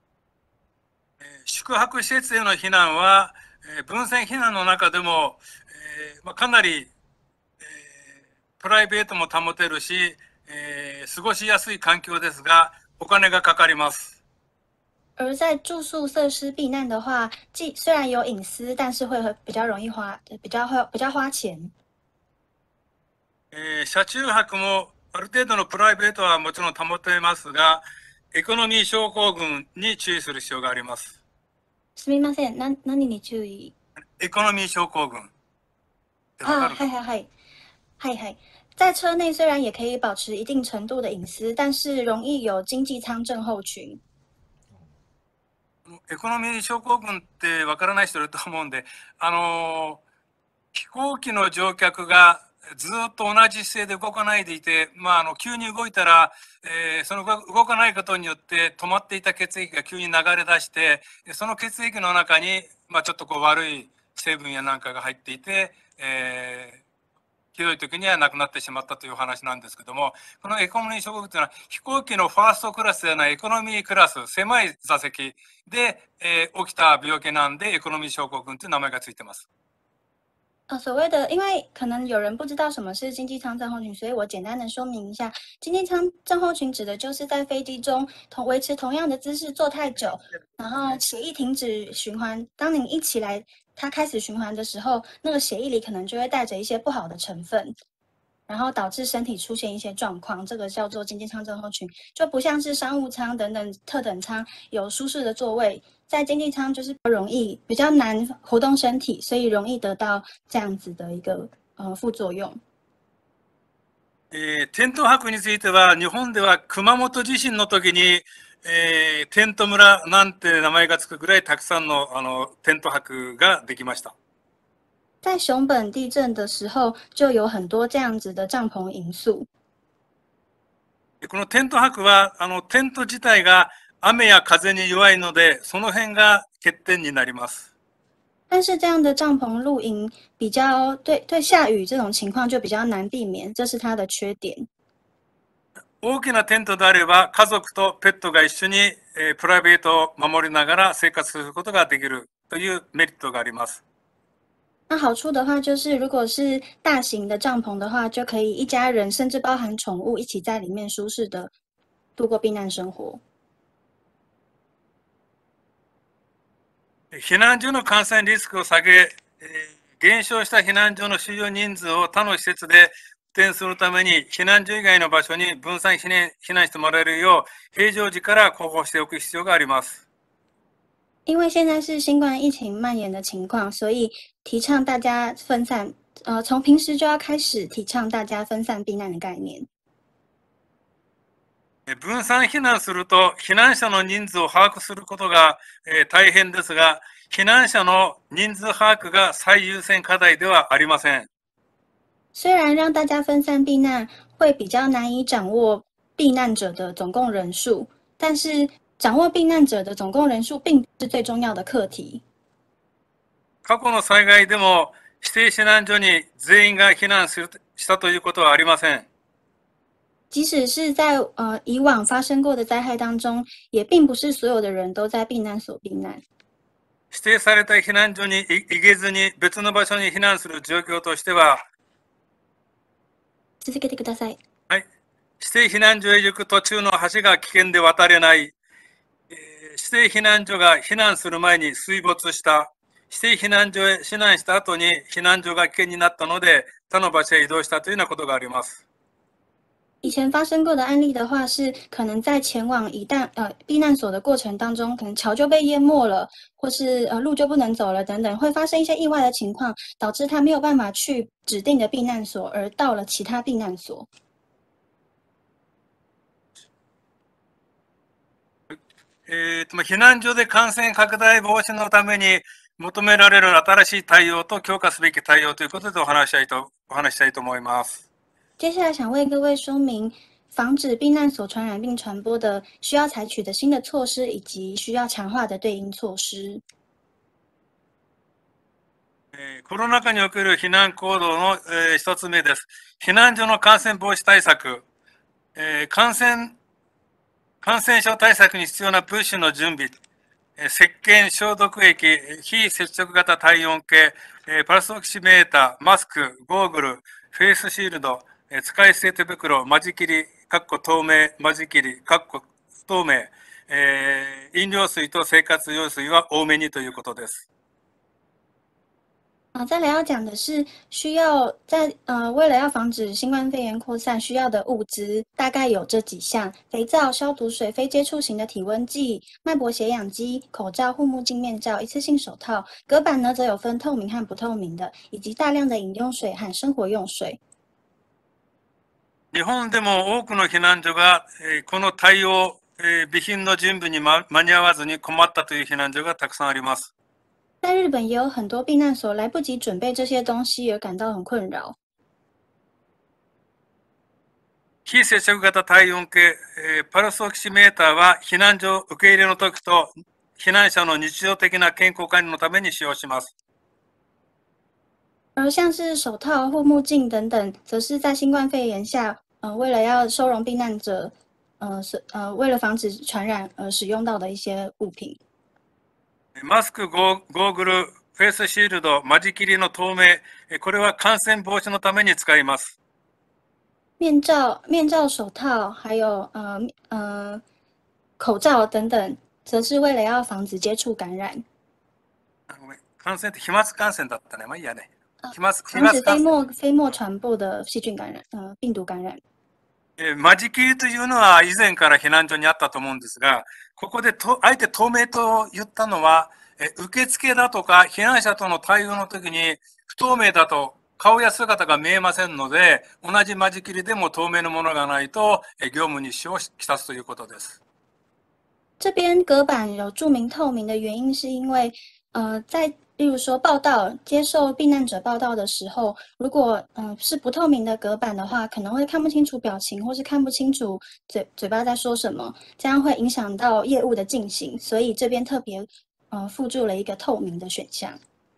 宿泊施設への避難は、分散避難の中でも、かなり、プライベートも保てるし、過ごしやすい環境ですが、お金がかかります。 而在住宿设施避難的话，虽然有隐私，但是会比较容易比较花錢。 車中泊もある程度のプライベートはもちろん保てますが、エコノミー症候群に注意する必要があります。 すみません、何に注意？ エコノミー症候群。 はい。在车内虽然也可以保持一定程度的隐私，但是容易有经济舱症候群。 エコノミー症候群ってわからない人いると思うんで、飛行機の乗客がずっと同じ姿勢で動かないでいて、急に動いたら、その動かないことによって止まっていた血液が急に流れ出して、その血液の中に、ちょっと悪い成分やなんかが入っていて、ひどい時には亡くなってしまったという話なんですけども、このエコノミー症候群というのは飛行機のファーストクラスではないエコノミークラス、狭い座席で、起きた病気なんでエコノミー症候群という名前がついてます。 所谓的，因为可能有人不知道什么是经济舱症候群，所以我简单的说明一下，经济舱症候群指的就是在飞机中维持同样的姿势坐太久，然后血液停止循环。当你一起来，它开始循环的时候，那个血液里可能就会带着一些不好的成分，然后导致身体出现一些状况，这个叫做经济舱症候群，就不像是商务舱等等特等舱有舒适的座位。在经济舱就是比较难活動身体，所以容易得到这样子的一个副作用。 テント泊については日本では熊本地震の時に、テント村なんて名前がつくぐらいたくさんのテント泊ができました。 在熊本地震的时候，就有很多这样子的帐篷营宿。 このテント泊はテント自体が雨や風に弱いので、その辺が欠点になります。 但是这样的帐篷露营比较对下雨这种情况就比较難避免，这是它的缺点。 大きなテントであれば家族とペットが一緒に、プライベートを守りながら生活することができるというメリットがあります。 那好处的话就是，如果是大型的帐篷的话，就可以一家人甚至包含宠物一起在里面舒适的度过避難生活。 避難所の感染リスクを下げ、減少した避難所の収容人数を他の施設で補填するために、避難所以外の場所に分散避難してもらえるよう、平常時から広報しておく必要があります。 因为现在是新冠疫情蔓延的情况，所以提倡大家分散，从平时就要开始提倡大家分散避難的概念。 分散避難すると避難者の人数を把握することが、大変ですが、避難者の人数把握が最優先課題ではありません。 虽然让大家分散避難会比较难以掌握避難者的总共人数，但是掌握避難者的总共人数并不是最重要的课题。 過去の災害でも指定避難所に全員が避難したということはありません。 即使是在以往发生过的灾害当中，也并不是所有的人都在避難所避難。 指定された避難所に行けずに別の場所に避難する状況としては、 続けてください。 はい。指定避難所へ行く途中の橋が危険で渡れない、指定避難所が避難する前に水没した、指定避難所へ避難した後に避難所が危険になったので他の場所へ移動したというようなことがあります。 以前发生过的案例的话，是可能在前往避難所的过程当中，可能桥就被淹没了，或是路就不能走了等等，会发生一些意外的情况，导致他没有办法去指定的避難所，而到了其他避難所。 避難所で感染拡大防止のために求められる新しい対応と強化すべき対応ということでお話したいと思います。 接下来想为各位说明防止避難所传染病传播的需要采取的新的措施，以及需要强化的对应措施。 コロナ禍における避難行動の一つ目です。避難所の感染防止対策、感染症対策に必要な物資の準備、石鹸、消毒液、非接触型体温計、パルスオキシメーター、マスク、ゴーグル、フェイスシールド、使い捨て手袋、間仕切り、透明、間仕切り、不透明、飲料水と生活用水は多めにということです。 再来要讲的是需要为了要防止新冠肺炎扩散，需要的物资大概有这几项：肥皂、消毒水、非接触型的体温计、脉搏血氧机、口罩、护目镜、面罩、一次性手套。隔板呢则有分透明和不透明的，以及大量的饮用水和生活用水。 日本でも多くの避難所がこの対応備品の準備に間に合わずに困ったという避難所がたくさんあります。 在日本也有很多避难所来不及准备这些东西而感到很困扰。 非接触型体温計、パルスオキシメーターは避難所受け入れの時と避難者の日常的な健康管理のために使用します。 而像是手套、护目镜等等，则是在新冠肺炎下，为了要收容避难者，为了防止传染而使用到的一些物品。 マスク、ゴーグル、フェイスシールド、間仕切りの透明、これは感染防止のために使います。 面罩、手套，还有口罩等等，则是为了要防止接触感染。 ごめん、感染って飛沫感染だったね。まあいいやね。 防止飞沫传播的細菌感染、病毒感染。 間仕切りというのは以前から避難所にあったと思うんですが、ここであえて透明と言ったのは、受付だとか避難者との対応の時に不透明だと顔や姿が見えませんので、同じ間仕切りでも透明のものがないと業務に支障をきたすということです。 这边隔板有注明透明的原因，是因为在例如说接受避难者报道的时候，如果是不透明的隔板的话，可能会看不清楚表情，或是看不清楚嘴巴在说什么，这样会影响到业务的进行，所以这边特别附注了一个透明的选项。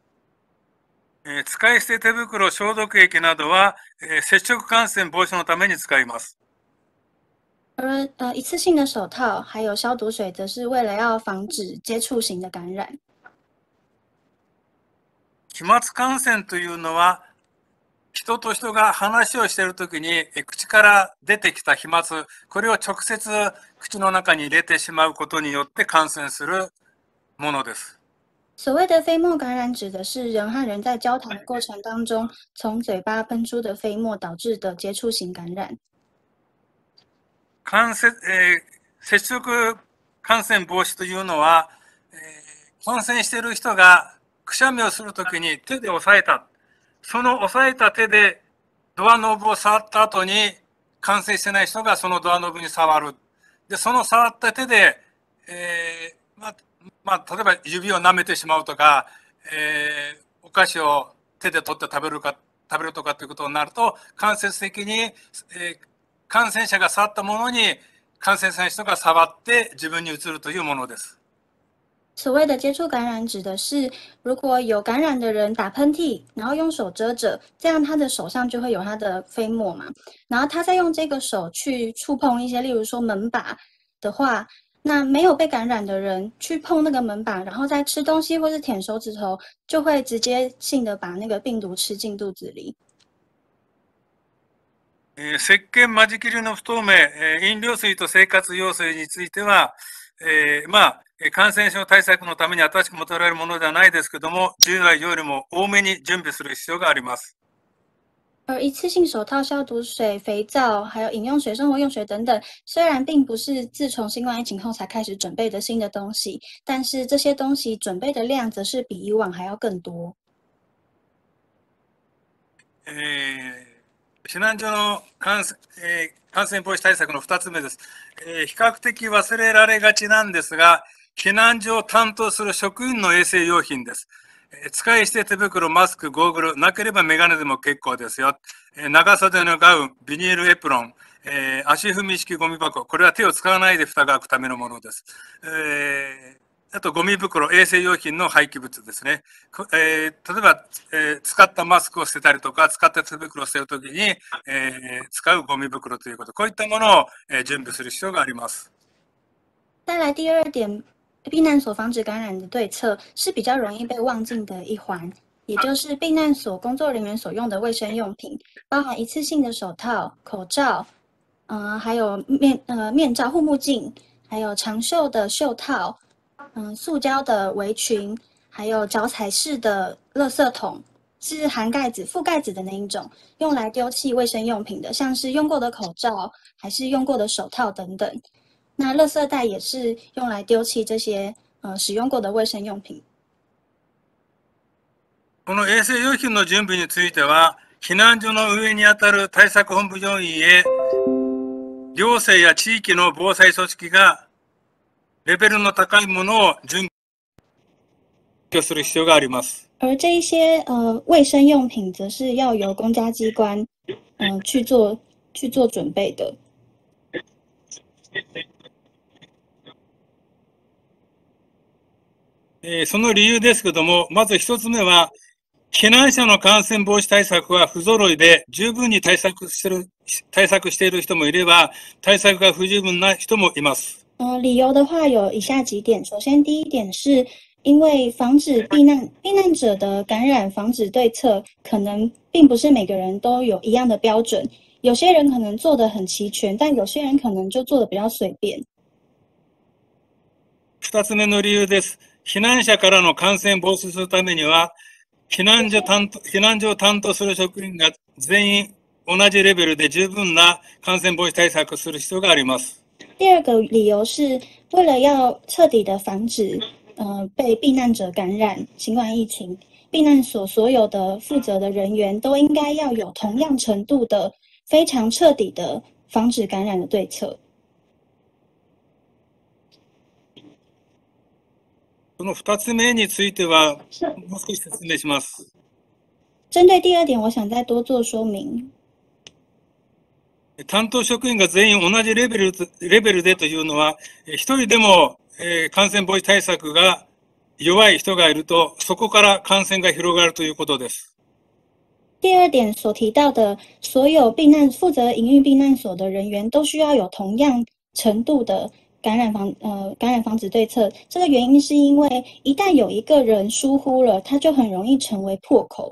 使い捨て手袋、消毒液などは接触感染防止のために使います。 而一次性的手套还有消毒水，则是为了要防止接触型的感染。 飛沫感染というのは、人と人が話をしているときに口から出てきた飛沫、これを直接口の中に入れてしまうことによって感染するものです。 所谓的飞沫感染指的是人和人在交谈的过程当中，从嘴巴喷出的飞沫导致的接触型感染。 接触感染防止というのは、感染している人がくしゃみをするときに手で押さえた。その押さえた手でドアノブを触った後に感染してない人がそのドアノブに触る。で、その触った手で、例えば指を舐めてしまうとか、お菓子を手で取って食べるとかということになると、間接的に、感染者が触ったものに感染した人が触って自分に移るというものです。 所谓的接触感染指的是，如果有感染的人打喷嚏，然后用手遮着，这样他的手上就会有他的飞沫嘛。然后他再用这个手去触碰一些，例如说门把的话，那没有被感染的人去碰那个门把，然后再吃东西或是舔手指头，就会直接性的把那个病毒吃进肚子里。 石鹸、間仕切りの不透明、飲料水と生活用水については、感染症対策のために新しく求められるものではないですけども、従来よりも多めに準備する必要があります。 而一次性手套、消毒水、肥皂，还有饮用水、生活用水等等，虽然并不是自从新冠疫情后才开始准备的新的东西，但是这些东西准备的量则是比以往还要更多。 避難所の感染防止対策の2つ目です。比較的忘れられがちなんですが、避難所を担当する職員の衛生用品です。 使い捨て手袋、マスク、ゴーグル、なければメガネでも結構ですよ。長袖のガウン、ビニールエプロン、足踏み式ゴミ箱、これは手を使わないで蓋が開くためのものです。あと、ゴミ袋、衛生用品の廃棄物ですね。例えば、使ったマスクを捨てたりとか、使った手袋を捨てるときに、使うゴミ袋ということ、こういったものを、準備する必要があります。 再来第二点，避难所防止感染的对策是比较容易被忘记的一环，也就是避难所工作人员所用的卫生用品，包含一次性的手套、口罩，还有面罩、护目镜，还有长袖的袖套，塑胶的围裙，还有脚踩式的垃圾桶，是含盖子、覆盖子的那一种，用来丢弃卫生用品的，像是用过的口罩，还是用过的手套等等。那垃圾袋也是用来丢弃这些使用过的卫生用品。 この衛生用品の準備については、避難所の上にあたる対策本部上位へ、行政や地域の防災組織がレベルの高いものを準備する必要があります。 而这一些卫生用品，则是要由公家機關去做準備的。 その理由ですけども、まず一つ目は、避難者の感染防止対策は不揃いで、十分に対策している人もいれば、対策が不十分な人もいます。 理由的话有以下几点。首先，第一点是因为防止避难者的感染防止对策，可能并不是每个人都有一样的标準。有些人可能做得很齊全，但有些人可能就做得比較隨便。 二つ目の理由です。避難者からの感染防止するためには、避難所を担当する職員が全員同じレベルで十分な感染防止対策をする必要があります。 第二个理由是为了要彻底的防止被避難者感染新冠疫情，避難所所有的負責的人員都應該要有同樣程度的非常徹底的防止感染的對策。 その二つ目については、もう少し説明します。 針對第二點，我想再多做說明。 担当職員が全員同じレベルでというのは、一人でも感染防止対策が弱い人がいると、そこから感染が広がるということです。 第二点所提到的，所有負責營運避難所的人員都需要有同樣程度的感染防止對策。這個原因是因為一旦有一個人疏忽了，他就很容易成為破口。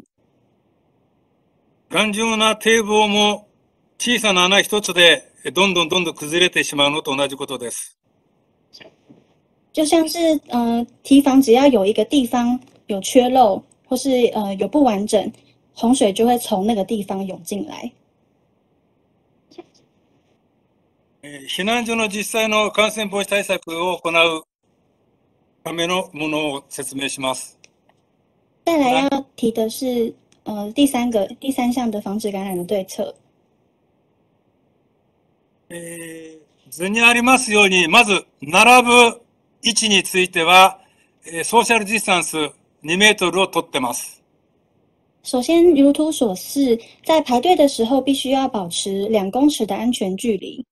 頑丈な堤防も小さな穴一つでどんどん崩れてしまうのと同じことです。 就像是堤防只要有一个地方有缺漏或是有不完整，洪水就会从那个地方涌进来。 避難所の実際の感染防止対策を行うためのものを説明します。 再来要提的是第三項的防止感染的對策。 図にありますように、まず並ぶ位置については、ソーシャルディスタンス2メートルをとってます。 首先，如图所示，在排隊的時候必須要保持2公尺的安全距離。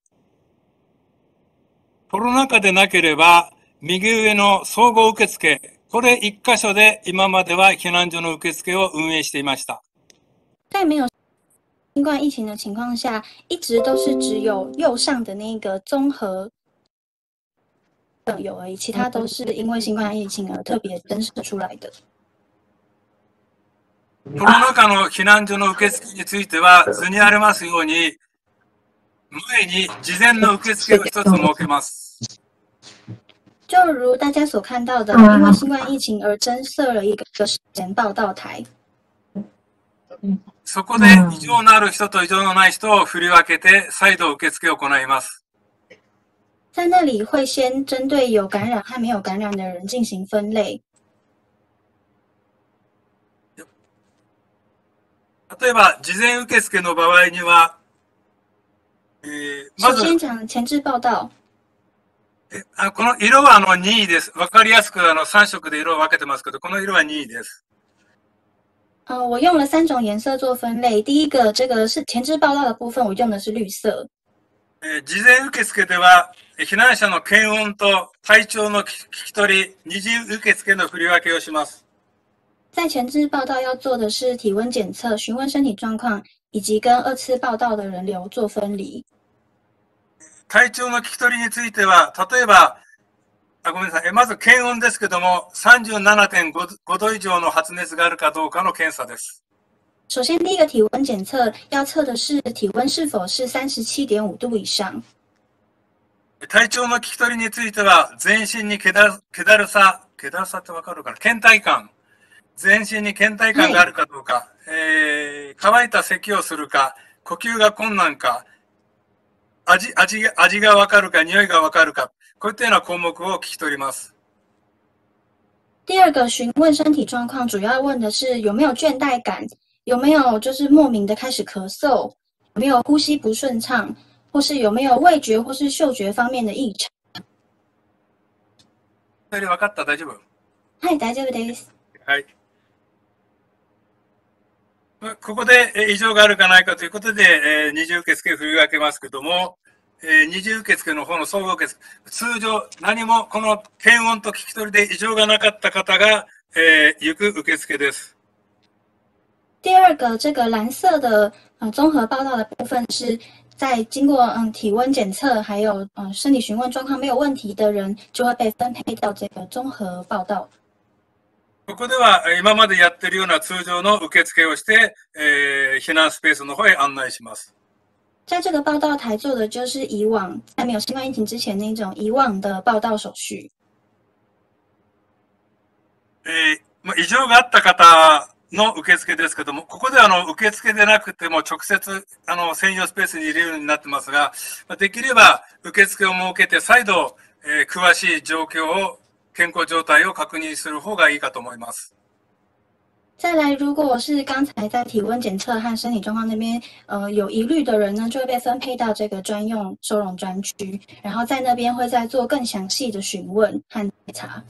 コロナ禍でなければ、右上の総合受付、これ1箇所で今までは避難所の受付を運営していました。 在没有新冠疫情的情況下，一直都是只有右上的那個綜合有而已，其他都是因為新冠疫情而特別增設出來的。 コロナ禍の避難所の受付については、図にありますように、前に事前の受付を一つ設けます。 就如大家所看到的，因為新冠疫情而增設了一個事前報到台。 そこで異常のある人と異常のない人を振り分けて再度受付を行います。 在那里会先針對有感染和沒有感染的人進行分類。 例えば、事前受付の場合には、まず、 首先講前置報到。 この色は任意です。わかりやすく3色で色を分けてますけど、この色は任意です。 我用了3种颜色做分类。第一个，这个是前置报道的部分，我用的是绿色。 事前受付では、避難者の検温と体調の聞き取り、二次受付の振り分けをします。 在前置报道要做的是体温检测、询问身体状况，以及跟2次报道的人流做分离。 体調の聞き取りについては、例えば、ごめんなさい。まず検温ですけども、37.5 度以上の発熱があるかどうかの検査です。 首先，第一个体温检测要测的是体温是否是37.5度以上。 体調の聞き取りについては、全身に気だるさってわかるかな？倦怠感。全身に倦怠感があるかどうか、乾いた咳をするか、呼吸が困難か、味がわかるか、匂いがわかるか、こういったような項目を聞き取ります。 第二个询问身体状况，主要问的是有没有倦怠感，有没有就是莫名的开始咳嗽，有没有呼吸不顺畅，或是有没有味觉或是嗅觉方面的异常。 それ分かった？大丈夫？ はい、大丈夫です。 はい。ここで異常があるかないかということで、二次受付振り分けますけども、二次受付の方の総合受付、通常何もこの検温と聞き取りで異常がなかった方が、行く受付です。 第二个，这个蓝色的综合报道的部分是在经过体温检测还有身体询问状况没有问题的人，就会被分配到这个综合报道。 ここでは今までやってるような通常の受付をして、避難スペースの方へ案内します。 在这个报道台做的就是以往在没有新冠疫情之前那种以往的报道手续。 異常があった方の受付ですけども、ここでは受付でなくても直接専用スペースに入れるようになってますが、できれば受付を設けて再度、詳しい状況を健康状態を確認する方がいいかと思います。 再来，如果是刚才在体温检测和身体状况那边有疑虑的人呢，就会被分配到这个专用收容专区，然后在那边会再做更详细的询问和检查。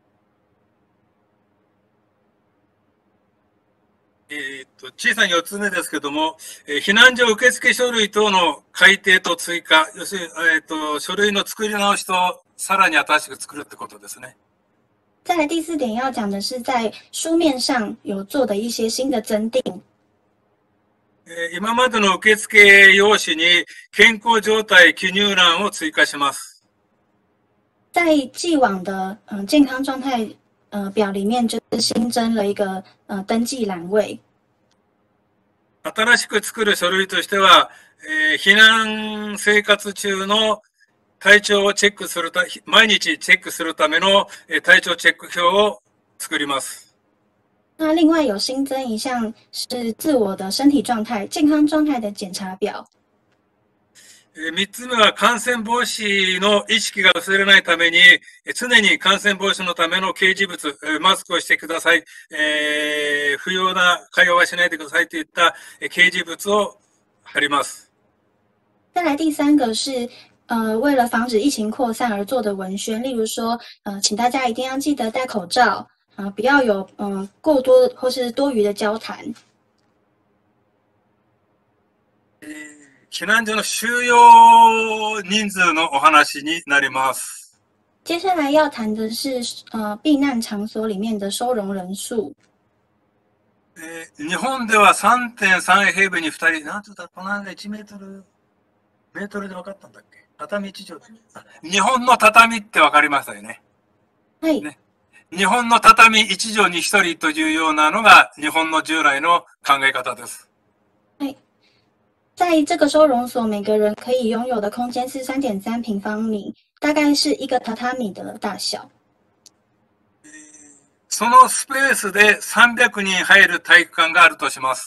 小さな4つ目ですけども、避難所受付書類等の改定と追加、要するに、書類の作り直しとさらに新しく作るってことですね。 再来第4点要讲的是在书面上有做的一些新的增订。 今までの受付用紙に健康状態記入欄を追加します。 在既往的健康状态表里面，就是新增了一个登记栏位。 新しく作る書類としては、避難生活中の体調をチェックする毎日チェックするための体調チェック表を作ります。 那另外有新增一项是自我的身体状态、健康状态的检查表。 3つ目は感染防止の意識が薄れないために、常に感染防止のための掲示物、マスクをしてください、不要な会話はしないでくださいといった掲示物を貼ります。 再来第3个是为了防止疫情扩散而做的文宣，例如说请大家一定要记得戴口罩，不要有过多或是多余的交谈。 避難所の収容人数のお話になります。 接下来要談的是避難場所里面的收容人数。 日本では 3.3 平米に2人、なんて言ったらこの間1メートルで分かったんだっけ？畳1畳。日本の畳って分かりましたよね。 はい。 ね、日本の畳1畳に1人というようなのが日本の従来の考え方です。 はい。在这个收容所，每个人可以拥有的空间是3.3平方米，大概是一个榻榻米的大小。 そのスペースで300人入る体育館があるとします。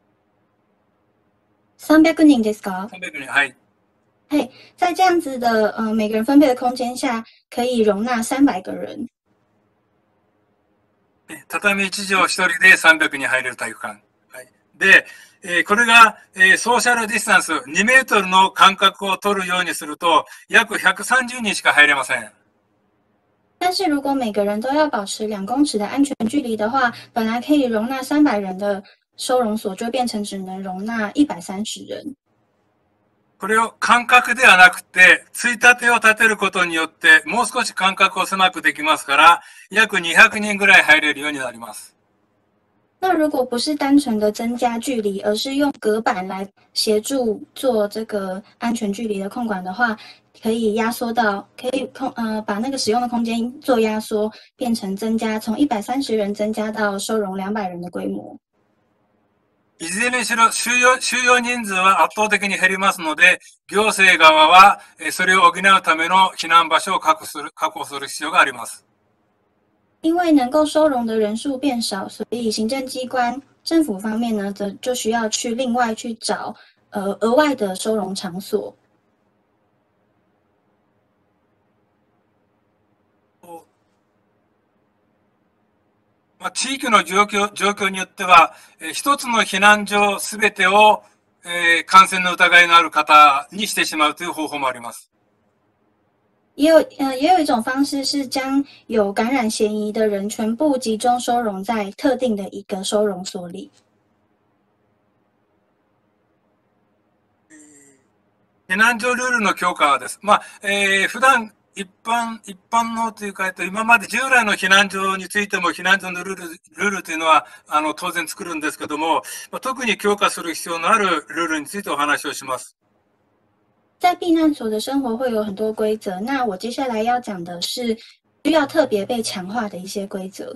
300人ですか ？300人、はい。 はい。在这样子的每个人分配的空间下，可以容纳300个人。 畳1畳1人で300人入れる体育館。はい、で、これが、ソーシャルディスタンス2メートルの間隔を取るようにすると、約130人しか入れません。 在但是如果每个人都要保持2公尺的安全距离的话，本来可以容纳300人的收容所就变成只能容納130人。 これを間隔ではなくて、ついたてを立てることによって、もう少し間隔を狭くできますから、約200人ぐらい入れるようになります。 那如果不是单纯的增加距离，而是用隔板来协助做这个安全距离的控管的话，可以压缩到，把那个使用的空间做压缩，变成增加从130人增加到收容200人的规模。 いずれにしろ収容人数は圧倒的に減りますので、行政側はそれを補うための避難場所を確保する必要があります。 因为能够收容的人数变少，所以行政机关、政府方面呢，则就需要另外去找额外的收容场所。 地域の状況によっては、一つの避難所すべてを、感染の疑いのある方にしてしまうという方法もあります。 也有一种方式是将有感染嫌疑的人全部集中收容在特定的一个收容所里。 避難所ルールの強化はです。普段一般のというか、今まで従来の避難所についても避難所のルールというのは当然作るんですけども、特に強化する必要のあるルールについてお話をします。 在避難所的生活会有很多规则，那我接下来要讲的是需要特别被强化的一些规则。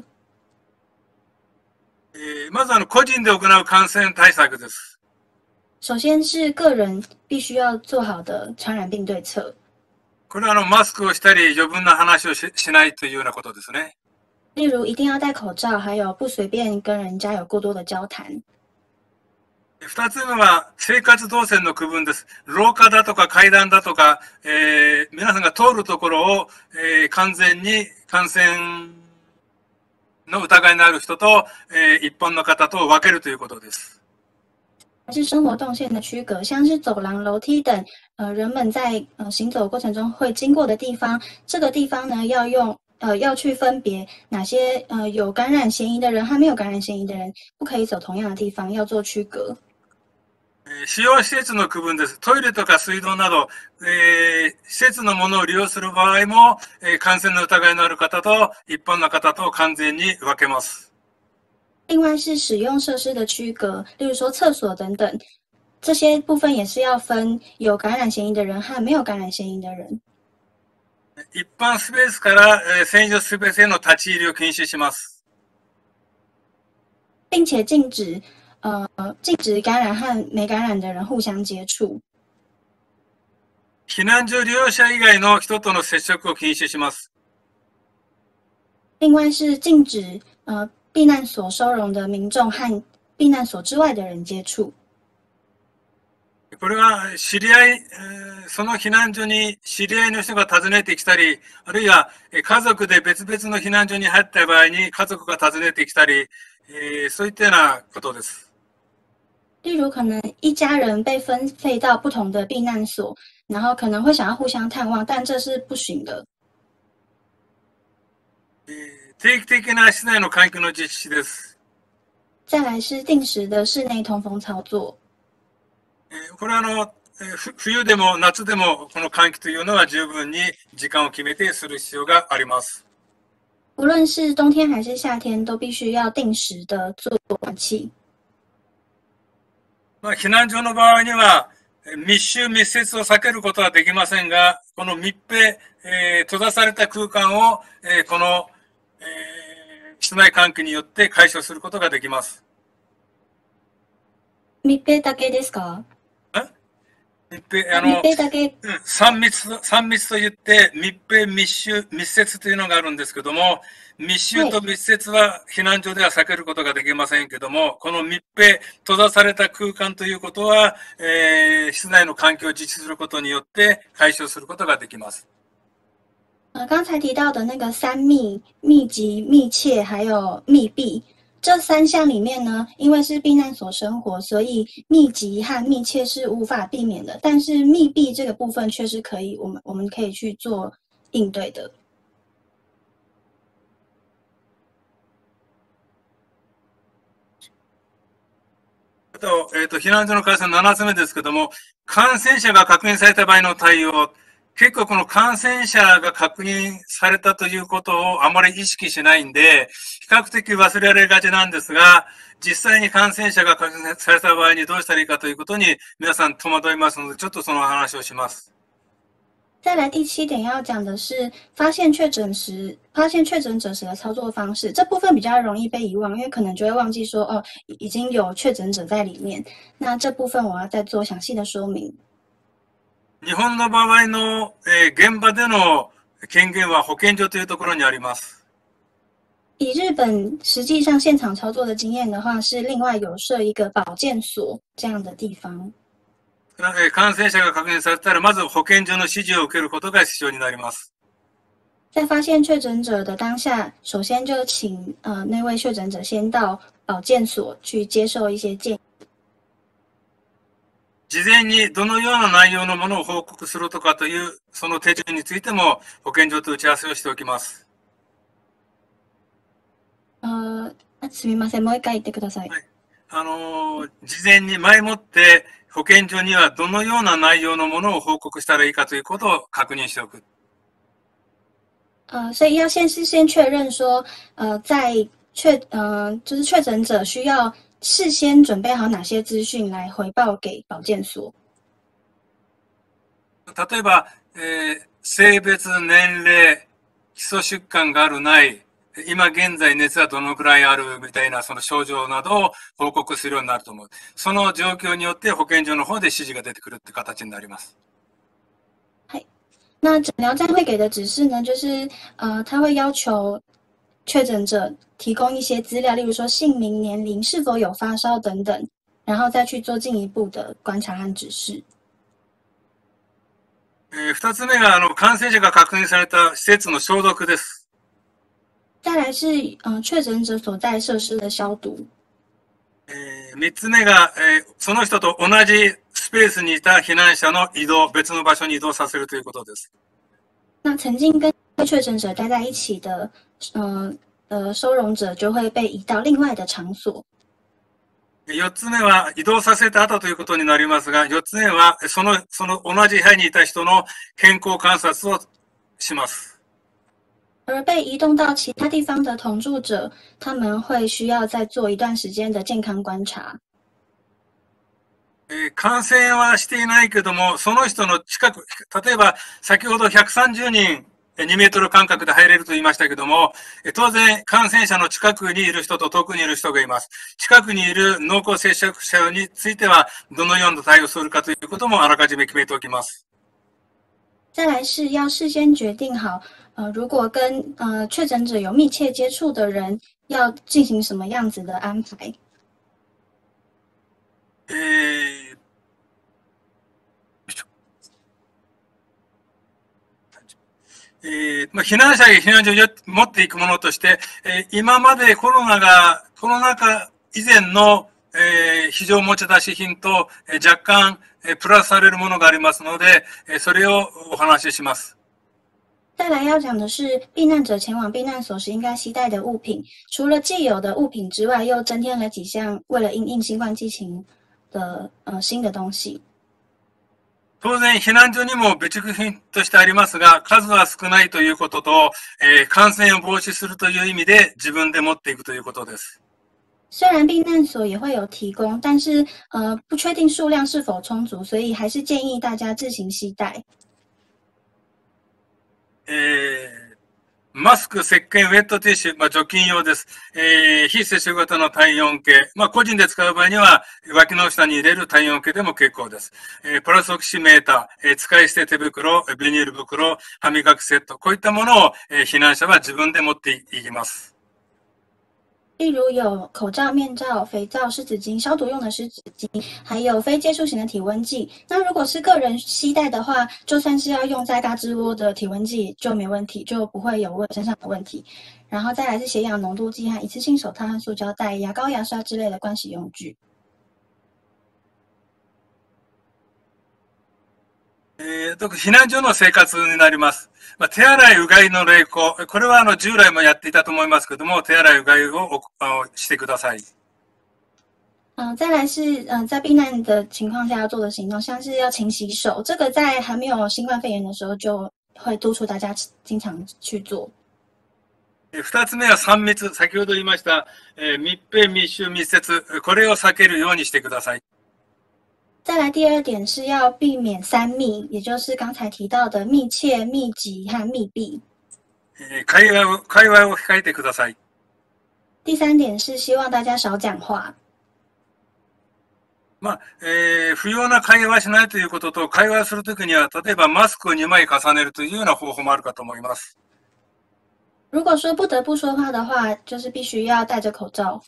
まず個人で行う感染対策です。 首先是个人必须要做好的传染病对策。 これはマスクをしたり余分な話を しないというようなことですね。 例如一定要戴口罩，还有不随便跟人家有过多的交談。 二つ目は生活動線の区分です。廊下だとか階段だとか、皆さんが通るところを、完全に感染の疑いのある人と、一般の方と分けるということです。 是生活动线的区隔，像是走廊、楼梯等，人们在行走过程中会经过的地方，这个地方呢要去分别哪些有感染嫌疑的人和没有感染嫌疑的人不可以走同样的地方，要做区隔。 使用施設の区分です。トイレとか水道など、施設のものを利用する場合も、感染の疑いのある方と一般の方と完全に分けます。 另外是使用设施的区隔，例如说厕所等等，这些部分也是要分有感染嫌疑的人和没有感染嫌疑的人。 一般スペースから専用スペースへの立ち入りを禁止します。 并且禁止感染和没感染的人互相接触。 避難所利用者以外の人との接触を禁止します。 另外是禁止避難所收容的民众和避難所之外的人接触。 これは知り合い、その避難所に知り合いの人が訪ねてきたり、あるいは家族で別々の避難所に入った場合に家族が訪ねてきたり、そういったようなことです。 例如可能一家人被分配到不同的避難所，然后可能会想要互相探望，但这是不行的。 定期的な室内の換気の実施です。 再来是定时的室内通风操作。 これは冬でも夏でもこの換気というのは十分に時間を決めてする必要があります。 无论是冬天还是夏天，都必须要定时的做換氣。 避難所の場合には密集密接を避けることはできませんが、この密閉、閉ざされた空間を、この、室内換気によって解消することができます。 密閉だけですか？ 密閉だけ。3密と言って密閉密接というのがあるんですけども、密集と密接は避難所では避けることができませんけども、この密閉閉ざされた空間ということは、室内の環境を実施することによって解消することができます。 刚才提到的那个3密、密集、密切还有密闭，这3项里面呢，因为是避難所生活，所以密集和密切是无法避免的，但是密闭这个部分却是可以，我们可以去做应对的。 避難所の開催の7つ目ですけども、感染者が確認された場合の対応、結構この感染者が確認されたということをあまり意識しないんで、比較的忘れられがちなんですが、実際に感染者が確認された場合にどうしたらいいかということに皆さん戸惑いますので、ちょっとその話をします。 再来第7点要讲的是发现确诊者时的操作方式，这部分比较容易被遗忘，因为可能就会忘记说哦，已经有确诊者在里面。那这部分我要再做详细的说明。 日本の場合の、現場での権限は保健所というところにあります。 以日本实际上现场操作的经验的话，是另外有设一个保健所这样的地方。 感染者が確認されたら、まず保健所の指示を受けることが必要になります。 在发现确诊者的当下，首先就请那位确诊者先到保健所去接受一些建议。 事前にどのような内容のものを報告するとかというその手順についても保健所と打ち合わせをしておきます。 すみません、もう一回言ってください。 はい、事前に前もって保健所にはどのような内容のものを報告したらいいかということを確認しておく。 所以要事先确认说，就是确诊者需要事先准备好哪些资讯来回报给保健所。 例えば、性別、年齢、基礎疾患があるない、今現在熱はどのくらいあるみたいなその症状などを報告するようになると思う。その状況によって保健所の方で指示が出てくるって形になります。 那诊疗站会给的指示呢，就是他会要求确诊者提供一些资料，例如说姓名、年龄、是否有发烧等等，然后再去做进一步的观察和指示。 2つ目が感染者が確認された施設の消毒です。 再来是确诊者所在设施的消毒。 3つ目が、その人と同じスペースにいた避難者の移動、別の場所に移動させるということです。 那曾经跟确诊者待在一起的收容者就会被移到另外的场所。 4つ目は移動させた後ということになりますが、4つ目はその同じ部屋にいた人の健康観察をします。 而被移动到其他地方的同住者，他们会需要再做一段时间的健康观察。 感染はしていないけども、その人の近く、例えば先ほど130人2メートル間隔で入れると言いましたけども、当然感染者の近くにいる人と遠くにいる人がいます。近くにいる濃厚接触者についてはどのような対応するかということもあらかじめ決めておきます。 再来是要事先决定好，如果跟确诊者有密切接触的人，要进行什么样子的安排。 避難者が避難所に持っていくものとして、今までコロナ禍以前の、非常持ち出し品と、若干、プラスされるものがありますので、それをお話しします。 再来要讲的是，避难者前往避难所时应该携带的物品，除了既有的物品之外，又增添了几项为了因应新冠疫情的新的东西。 当然、避難所にも備蓄品としてありますが、数は少ないということと、感染を防止するという意味で自分で持っていくということです。 虽然避难所也会有提供，但是不确定数量是否充足，所以还是建议大家自行携带。 マスク、石鹸、ウェットティッシュ、除菌用です。非接触型の体温計。個人で使う場合には、脇の下に入れる体温計でも結構です。プラスオキシメーター、使い捨て手袋、ビニール袋、歯磨きセット。こういったものを、避難者は自分で持っていきます。 例如有口罩、面罩、肥皂、湿纸巾、消毒用的湿纸巾，还有非接触型的体温计。那如果是个人携带的话，就算是要用在胳肢窝的体温计就没问题，就不会有身上的问题。然后再来是血氧浓度计和一次性手套和塑胶袋、牙膏、牙刷之类的盥洗用具。 避難所の生活になります。手洗い、うがいの励行。これは従来もやっていたと思いますけども、手洗い、うがいをしてください。 再来是在避难的情况下要做的行动，像是要勤洗手，这个在还没有新冠肺炎的时候就会督促大家经常去做。 2つ目は3密、先ほど言いました、密閉、密集、密接、これを避けるようにしてください。 再来第二点是要避免3密，也就是刚才提到的密切、密集和密闭。 会話を控えてください。 第3点是希望大家少讲话。 不要な会話しないということと、会話するときには、例えばマスクを2枚重ねるというような方法もあるかと思います。 如果说不得不说话的话，就是必须要戴着口罩。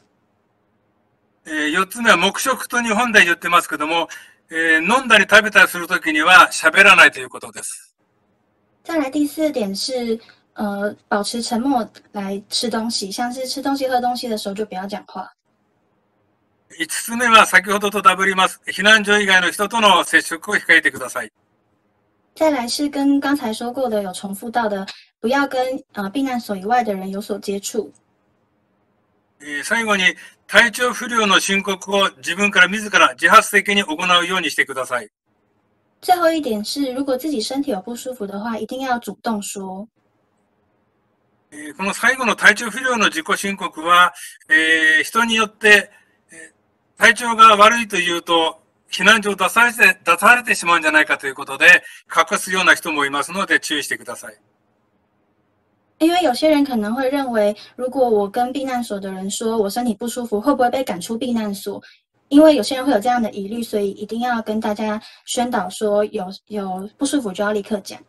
4つ目は黙食と日本で言ってますけども、飲んだり食べたりするときには喋らないということです。 再来第4点是保持沉默来吃东西，像是吃东西、喝东西的时候就不要讲话。 5つ目は先ほどとダブります。避難所以外の人との接触を控えてください。 再来是跟刚才说过的有重复到的，不要跟避難所以外的人有所接触。 最後に体調不良の申告を自分から自発的に行うようにしてください。 最後一点是，如果自己身体有不舒服的话，一定要主動說。 この最後の体調不良の自己申告は、人によって体調が悪いというと、避難所を出されてしまうんじゃないかということで、隠すような人もいますので注意してください。 因为有些人可能会认为，如果我跟避难所的人说我身体不舒服，会不会被赶出避難所？因为有些人会有这样的疑虑，所以一定要跟大家宣导说，有不舒服就要立刻讲。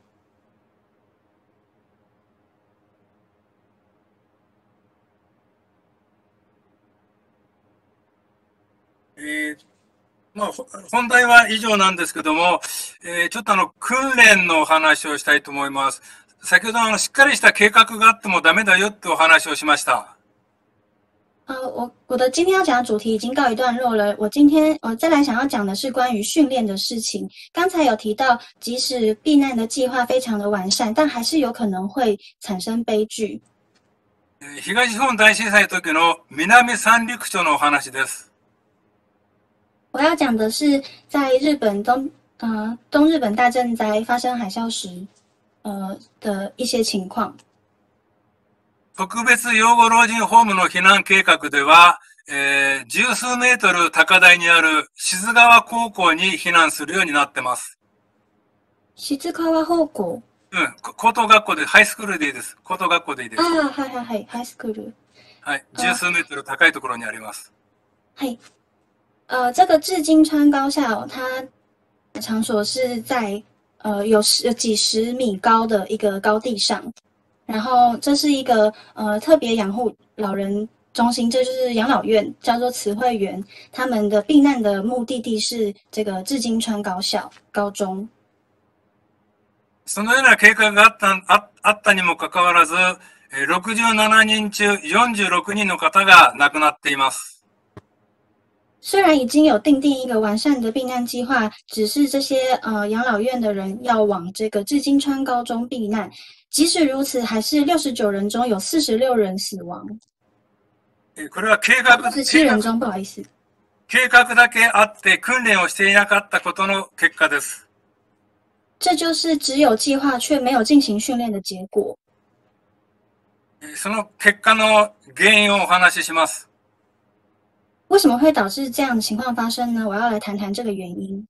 本題は以上なんですけども、ちょっと訓練のお話をしたいと思います。先ほどしっかりした計画があってもダメだよってお話をしました。 我的今天要讲的主题已经告一段落了。我再来想要讲的是关于训练的事情。刚才有提到，即使避難的计划非常的完善，但还是有可能会产生悲劇。 東日本大震災の時の南三陸町のお話です。 我要讲的是在日本东日本大震灾发生海啸时的一些情况。 特別養護老人ホームの避難計画では、十数メートル高台にある静川高校に避難するようになってます。 静川高校？ 高等学校で、ハイスクールでいいです。高等学校でいいです。 はい、ハイスクール。 はい、十数メートル高いところにあります。 はい。这个至今川高校，它场所是在有几十米高的一个高地上，然后这是一个特别养护老人中心，这就是养老院，叫做慈惠园。他们的避難的目的地是这个至今川高中。 そのような計画があったにもかかわらず、67人中46人の方が亡くなっています。 虽然已经有订定一个完善的避難计划，只是这些养老院的人要往这个至今川高中避難，即使如此，还是69人中有46人死亡。 これは 67人中，不好意思。 計画だけあって訓練をしていなかったことの結果です。 这就是只有计划却没有进行训练的结果。 その結果の原因をお話しします。 为什么会导致这样的情况发生呢？我要来谈谈这个原因。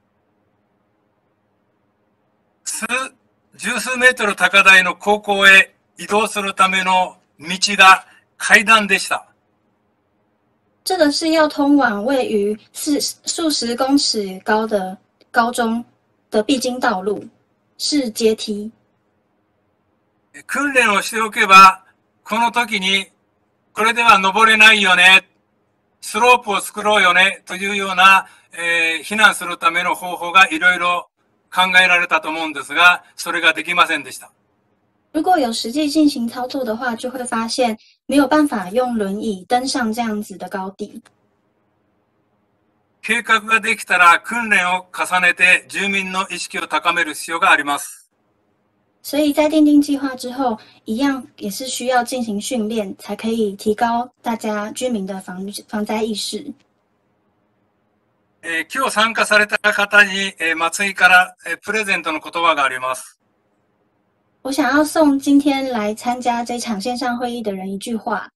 十数メートル高台の高校へ移動するための道が階段でした。 这个是要通往位于数十公尺高的高中的必经道路，是阶梯。 訓練をしておけば、この時にこれでは登れないよね。スロープを作ろうよねというような、避難するための方法がいろいろ考えられたと思うんですが、それができませんでした。 如果有实际进行操作的话，就会发现没有办法用轮椅登上这样子的高地。 計画ができたら訓練を重ねて住民の意識を高める必要があります。 所以在订定计划之后，一样也是需要进行训练，才可以提高大家居民的防灾意识。 今日参加された方に、松井から、プレゼントの言葉があります。 我想要送今天来参加这场线上会议的人一句话。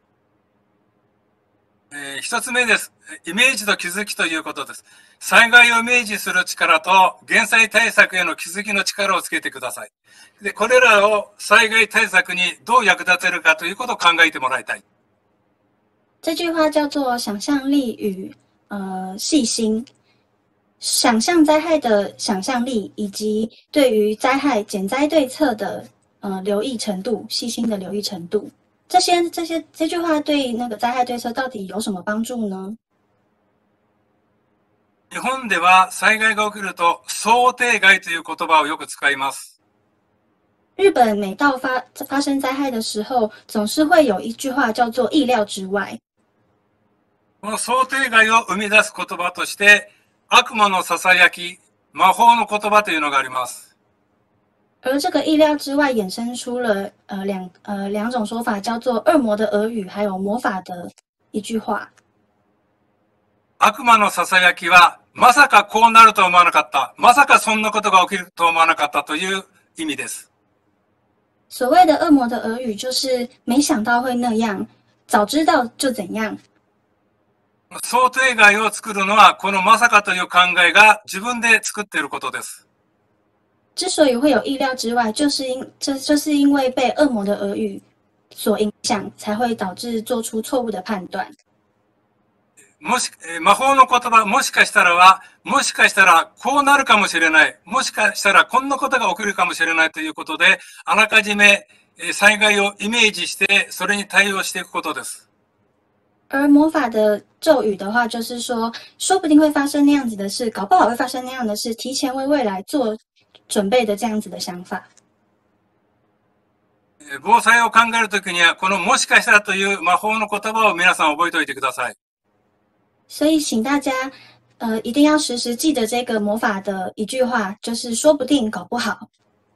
一つ目です。イメージと気づきということです。災害をイメージする力と減災対策への気づきの力をつけてください。で、これらを災害対策にどう役立てるかということを考えてもらいたい。 这句话叫做想象力与细心。想象灾害的想象力，以及对于灾害减灾对策的留意程度、细心的留意程度，这句话对那个灾害对策到底有什么帮助呢？ 日本では災害が起きると想定外という言葉をよく使います。 日本每到发生灾害的时候，总是会有一句话叫做意料之外。 この想定外を生み出す言葉として、悪魔のささやき、魔法の言葉というのがあります。 而这个意料之外衍生出了两种说法，叫做恶魔的耳语，还有魔法的一句话。 悪魔のささやきは、まさかこうなると思わなかった。まさかそんなことが起きると思わなかったという意味です。 所谓的恶魔的耳语，就是没想到会那样，早知道就怎样。 想定外を作るのは、このまさかという考えが自分で作っていることです。 之所以会有意料之外，就是因为被恶魔的耳语所影响，才会导致做出错误的判断。 魔法の言葉、もしかしたらは、もしかしたらこうなるかもしれない。もしかしたらこんなことが起きるかもしれないということで、あらかじめ災害をイメージして、それに対応していくことです。 而魔法的咒语的话，就是说，说不定会发生那样子的事，搞不好会发生那样的事，提前为未来做准备的这样子的想法。 防災を考えるときには、このもしかしたらという魔法の言葉を皆さん覚えておいてください。 所以，请大家一定要时时记得这个魔法的一句话，就是说不定，搞不好。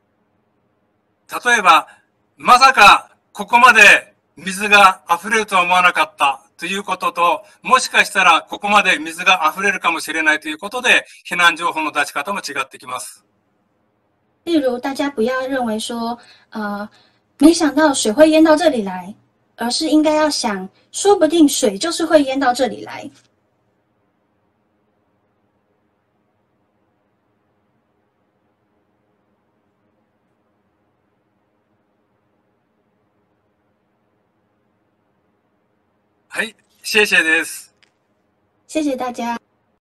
例えば、まさかここまで水が溢れるとは思わなかったということと、もしかしたらここまで水が溢れるかもしれないということで、避難情報の出し方も違ってきます。 例如，大家不要认为说，没想到水会淹到这里来，而是应该要想，说不定水就是会淹到这里来。 はい、谢谢です。 谢谢大家。